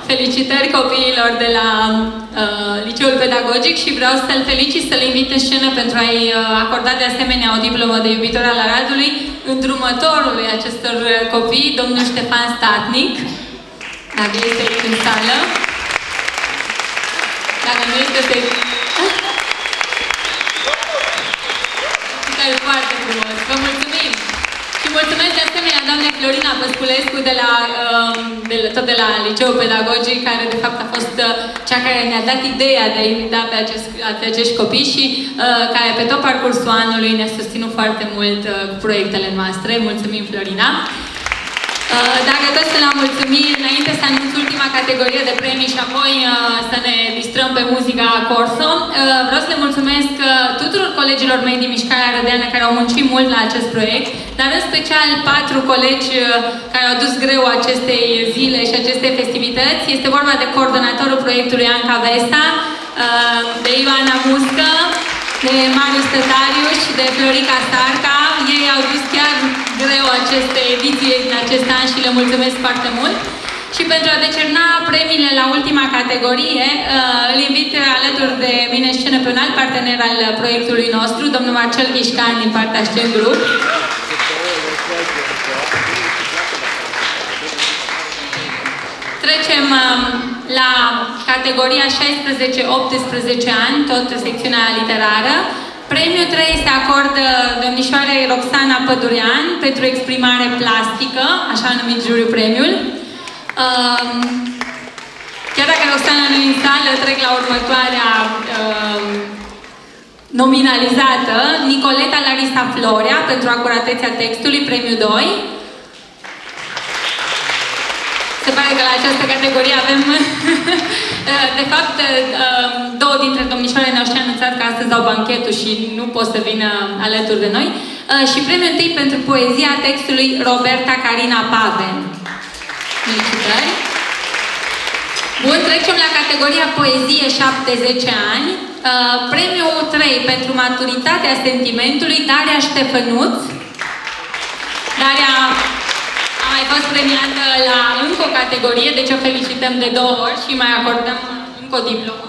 Felicitări copiilor de la Liceul Pedagogic și vreau să-l felicit, să-l invit în scenă pentru a-i acorda de asemenea o diplomă de iubitor al Aradului îndrumătorului acestor copii, domnul Ștefan Statnic, dacă este aici în sală. Dacă nu este, foarte frumos. Vă mulțumim! Și mulțumesc de asemenea doamnei Florina Păsculescu tot de la Liceul Pedagogic, care de fapt a fost cea care ne-a dat ideea de a invita pe acești copii și care pe tot parcursul anului ne-a susținut foarte mult cu proiectele noastre. Mulțumim, Florina! Dacă tot să la mulțumiri, înainte să anunț ultima categorie de premii și apoi să ne distrăm pe muzica Corso, vreau să le mulțumesc tuturor colegilor mei din Mișcarea Rădeană care au muncit mult la acest proiect, dar în special 4 colegi care au dus greu acestei zile și acestei festivități. Este vorba de coordonatorul proiectului Anca Vesa, de Ioana Muscă, de Marius Tătariu și de Florica Starca. Ei au dus chiar greu aceste ediții din acest an și le mulțumesc foarte mult. Și pentru a decerna premiile la ultima categorie, îl invit alături de mine în scenă pe un alt partener al proiectului nostru, domnul Marcel Ghișcan din partea Scen Group. Trecem la categoria 16-18 ani, tot secțiunea literară. Premiul 3 se acordă domnișoarei Roxana Pădurean pentru exprimare plastică, așa numit juriu premiul. Chiar dacă Roxana nu e în sală, trec la următoarea nominalizată, Nicoleta Larisa Florea pentru acuratețea textului, premiul 2. Se pare că la această categorie avem, de fapt, 2 dintre domnișoare ne-au și anunțat că astăzi au banchetul și nu pot să vină alături de noi. Și premiul 1 pentru poezia textului Roberta Carina Paven. Felicitări! Bun, trecem la categoria poezie 7-10 ani. Premiul 3 pentru maturitatea sentimentului, Daria Ștefănuț. Daria a mai fost premiată la încă o categorie, deci o felicităm de 2 ori și mai acordăm încă o diplomă.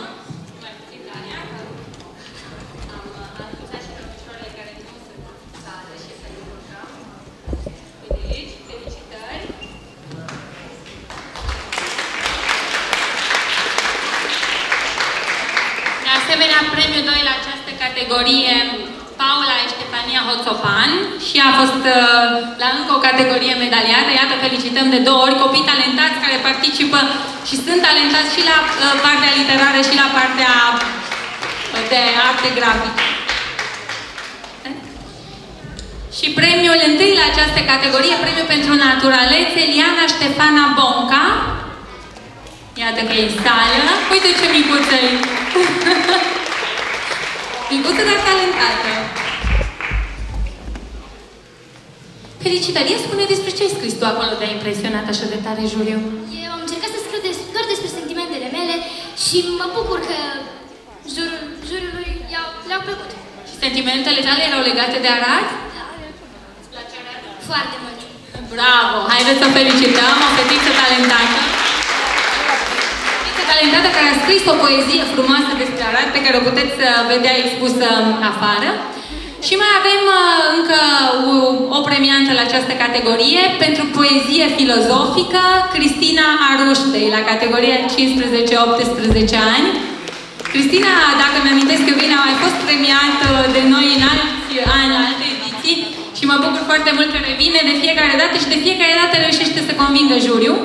De asemenea, premiul 2 la această categorie, Paula Ștefania Hoțopan, și a fost la încă o categorie medaliată. Iată, felicităm de 2 ori copii talentați care participă și sunt talentați și la partea literară și la partea de arte grafice. Și premiul 1 la această categorie, premiul pentru naturalețe, Liana Ștefana Bonca. Iată că e în sală. Uite ce micuță e! Micuță, dar talentată. Felicitări! Spune despre ce ai scris tu acolo de a impresionat așa de tare juriu. Eu am încercat să scriu doar despre sentimentele mele și mă bucur că juriului le-au plăcut. Și sentimentele tale erau legate de Arad? Da. Îți place Arad? Foarte mult. Bravo! Haideți să felicităm o fetiță talentată. Talentată care a scris o poezie frumoasă despre Arad, pe care o puteți vedea expusă afară. Și mai avem încă o premiantă la această categorie pentru poezie filozofică, Cristina Aruștei, la categoria 15-18 ani. Cristina, dacă mi-amintesc eu bine, a mai fost premiată de noi în alți ani, la alte ediții și mă bucur foarte mult că revine de fiecare dată și de fiecare dată reușește să convingă juriul.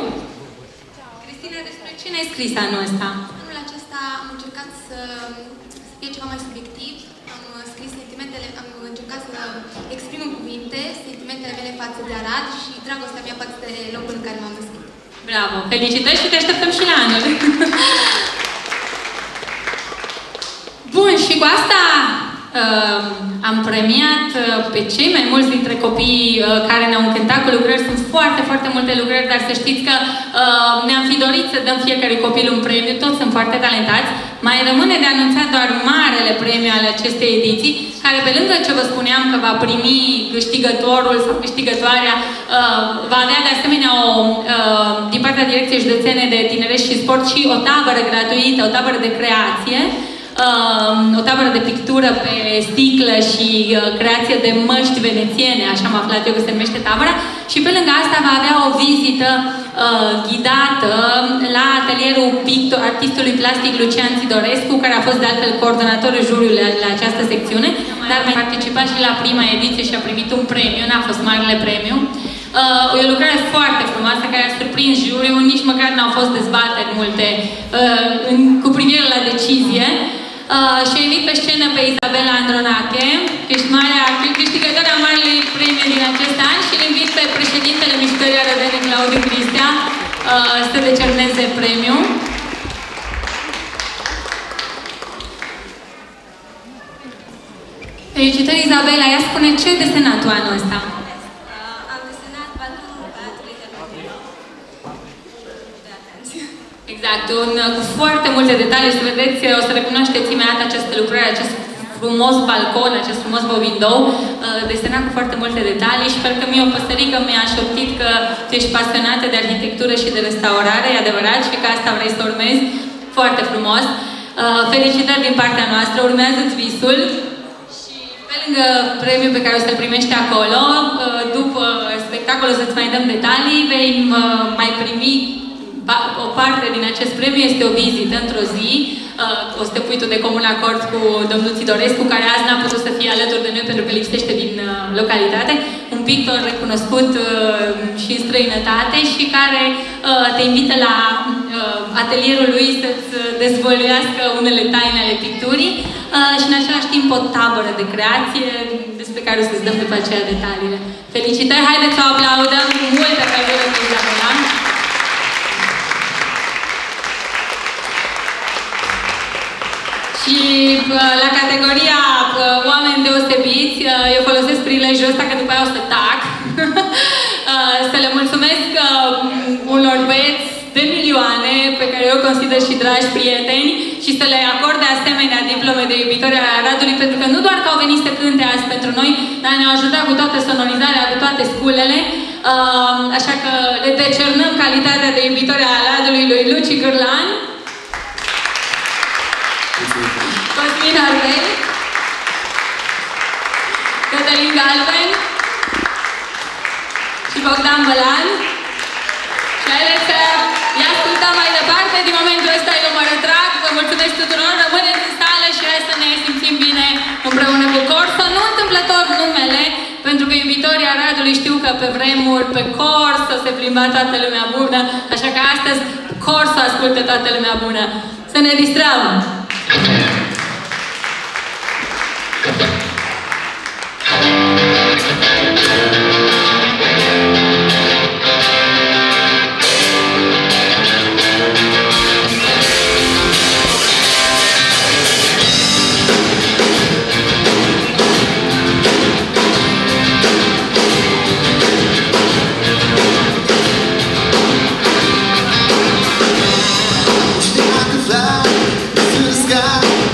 Ce ne-ai scris anul ăsta? Anul acesta am încercat să fie ceva mai subiectiv. Am scris sentimentele, am încercat să exprim în cuvinte sentimentele mele față de Arad și dragostea mea față de locul în care m-am născut. Bravo! Felicitări și te așteptăm și la anul! Bun, și cu asta Am premiat pe cei mai mulți dintre copiii care ne-au încântat cu lucrări. Sunt foarte, foarte multe lucrări, dar să știți că ne-am fi dorit să dăm fiecare copil un premiu. Toți sunt foarte talentați. Mai rămâne de anunțat doar marele premiu al acestei ediții, care pe lângă ce vă spuneam că va primi câștigătorul sau câștigătoarea, va avea de asemenea din partea Direcției Județene de Tineret și Sport și o tabără gratuită, o tabără de creație, o tabără de pictură pe sticlă și creație de măști venețiene, așa am aflat eu că se numește tabăra, și pe lângă asta va avea o vizită ghidată la atelierul artistului plastic Lucian Țidorescu, care a fost de altfel coordonatorul juriului la această secțiune, dar a participat și la prima ediție și a primit un premiu, n-a fost marele premiu. O lucrare foarte frumoasă care a surprins juriul, nici măcar n-au fost dezbateri multe cu privire la decizie. Și invit pe scenă pe Isabela Andronache, câștigătoarea marelui premiu din acest an, și îl invit pe președintele Mișcării Arădene, Claudiu Cristea, să decerneze premiul. Felicitări, Isabela! Ea spune ce ai desenat tu anul ăsta? Am desenat balconul Băiatului Hermeniu. Exact, cu foarte multe detalii, să vedeți, o să recunoașteți imediat această lucrare, acest frumos balcon, acest frumos bow-window, desenat cu foarte multe detalii, și parcă mie o păsărică mi-a șoptit că tu ești pasionată de arhitectură și de restaurare, e adevărat, și că asta vrei să urmezi. Foarte frumos! Felicitări din partea noastră, urmează-ți visul. Și pe lângă premiul pe care o să-l primești acolo, după spectacol o să-ți mai dăm detalii, vei mai primi o parte din acest premiu, este o vizită într-o zi. O să te pui tu de comun acord cu domnul Țidorescu, care azi n-a putut să fie alături de noi pentru că lipsește din localitate. Un pictor recunoscut și în străinătate și care te invită la atelierul lui să-ți dezvăluiască unele taine ale picturii și în același timp o tabără de creație despre care o să-ți dăm după aceea detaliile. Felicitări! Haideți să o aplaudăm cu multă căldură cu Isabela! Și la categoria oameni deosebiți, eu folosesc prilejul ăsta, că după aia o să tac, să le mulțumesc unor băieți de milioane, pe care eu consider și dragi prieteni, și să le acord de asemenea diplome de iubitori a Aradului, pentru că nu doar că au venit să cânte azi pentru noi, dar ne-au ajutat cu toată sonorizarea, cu toate sculele, așa că le decernăm calitatea de iubitori a Aradului lui Luci Cârlan, Cosmin Arvel, Cătălin Galben și Bogdan Bălan. Și haideți să îi ascultăm mai departe. Din momentul ăsta eu mă retrag. Vă mulțumesc tuturor, rămâneți în sală și hai să ne simțim bine împreună cu Corso. Nu întâmplător numele, pentru că iubitorii Aradului știu că pe vremuri pe Corso se plimba toată lumea bună, așa că astăzi Corso ascultă toată lumea bună. Să ne distrăm! Fly to the sky.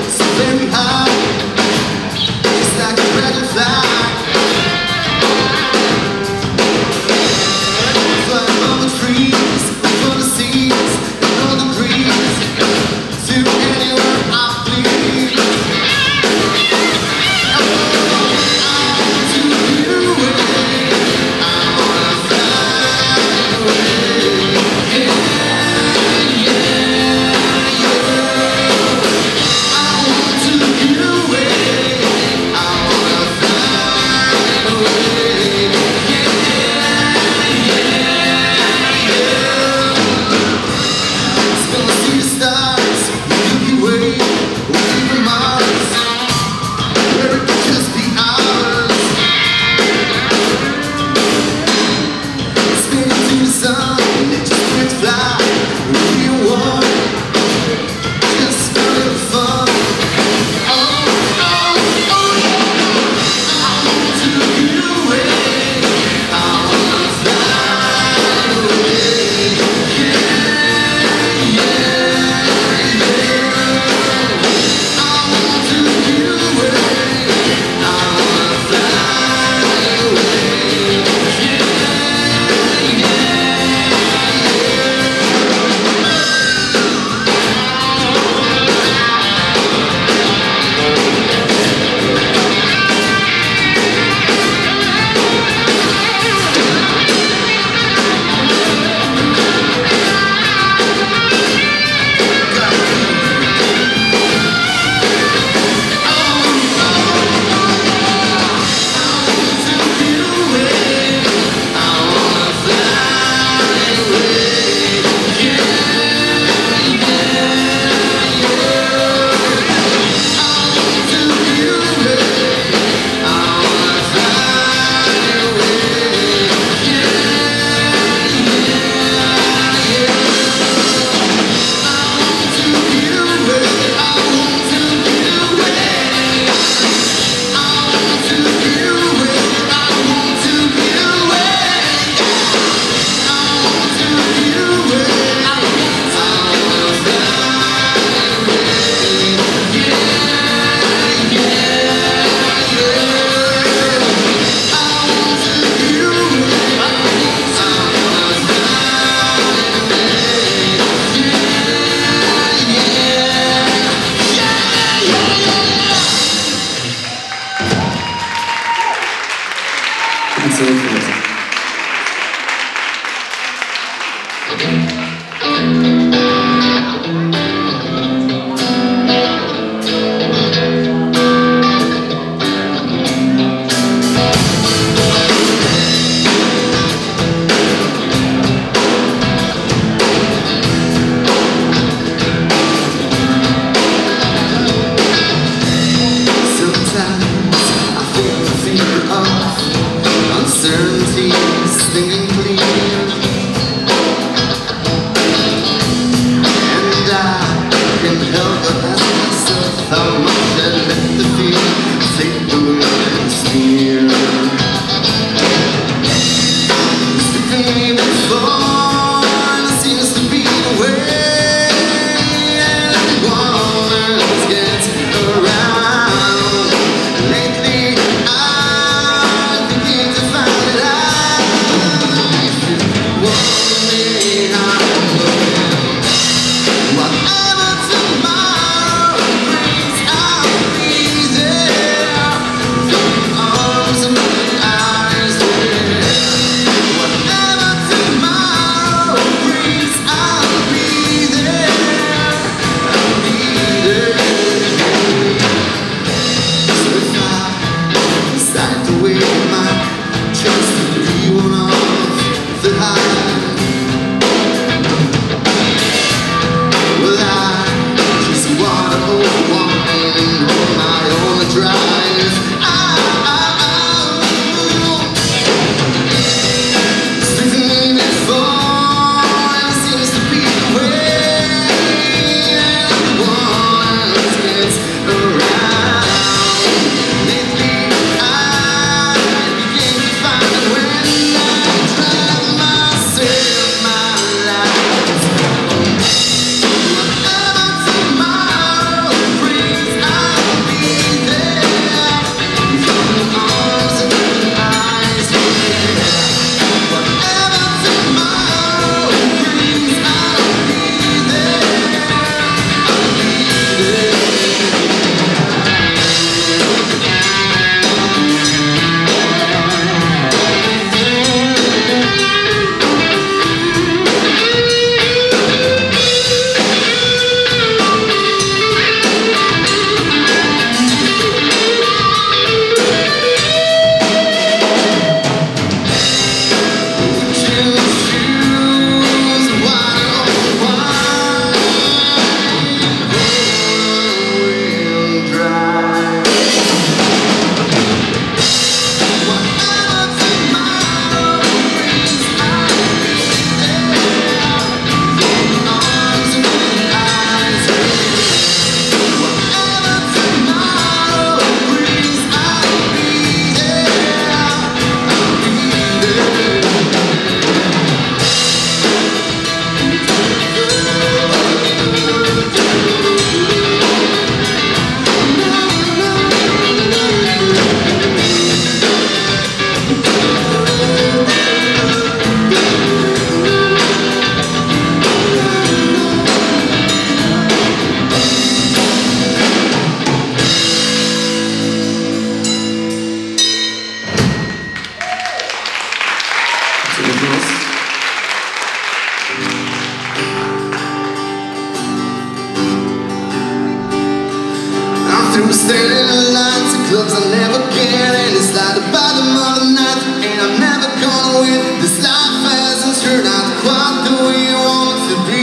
through standing in lines and clubs I'll never get, and it's like the bottom of the night, and I'm never gonna win. This life hasn't turned out quite the way you want it to be.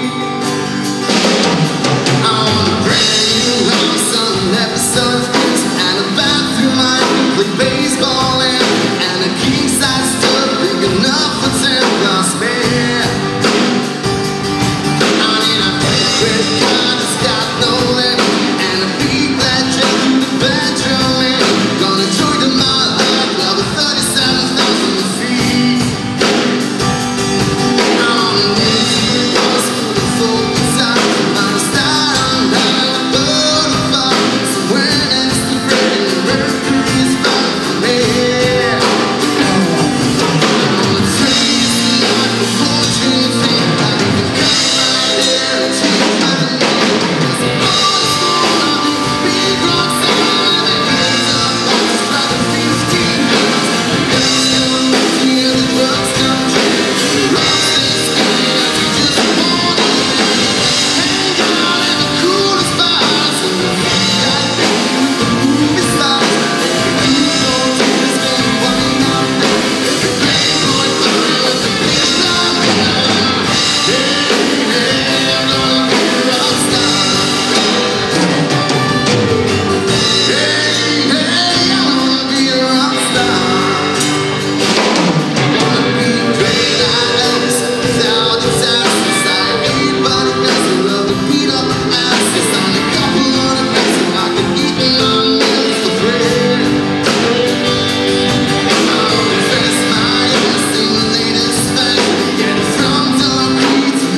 I want a brand new house on an episode of Friends, and a bathroom I can play baseball in, and a king-size tub big enough for 10 plus men. I need a credit card that's got no limit, and a big black jet through the bedroom, and gonna enjoy the mile high club at 37,000 feet.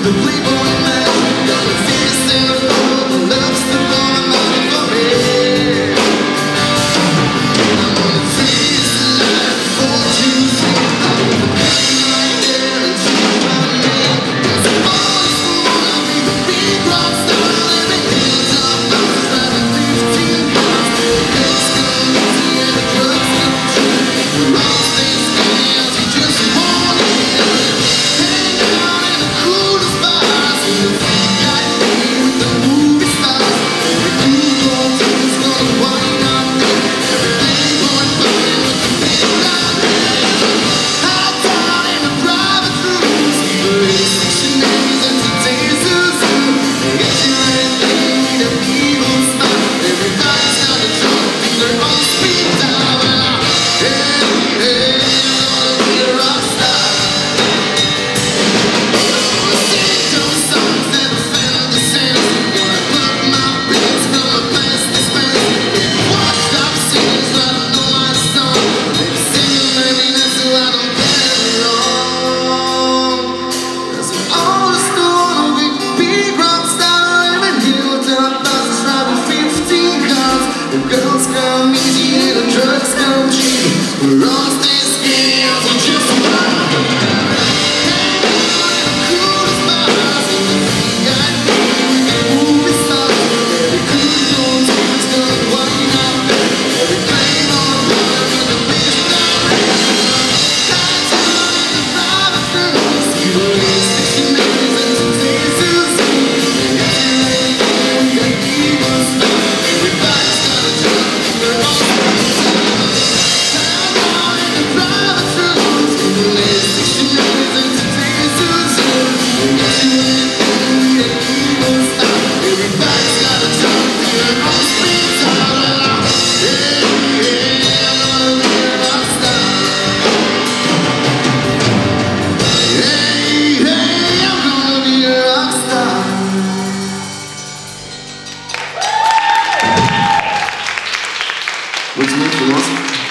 Mulțumim frumos!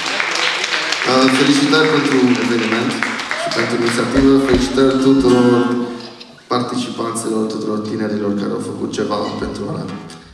Felicitări pentru eveniment și pentru inițiativă. Felicitări tuturor participanților, tuturor tinerilor care au făcut ceva pentru Arad.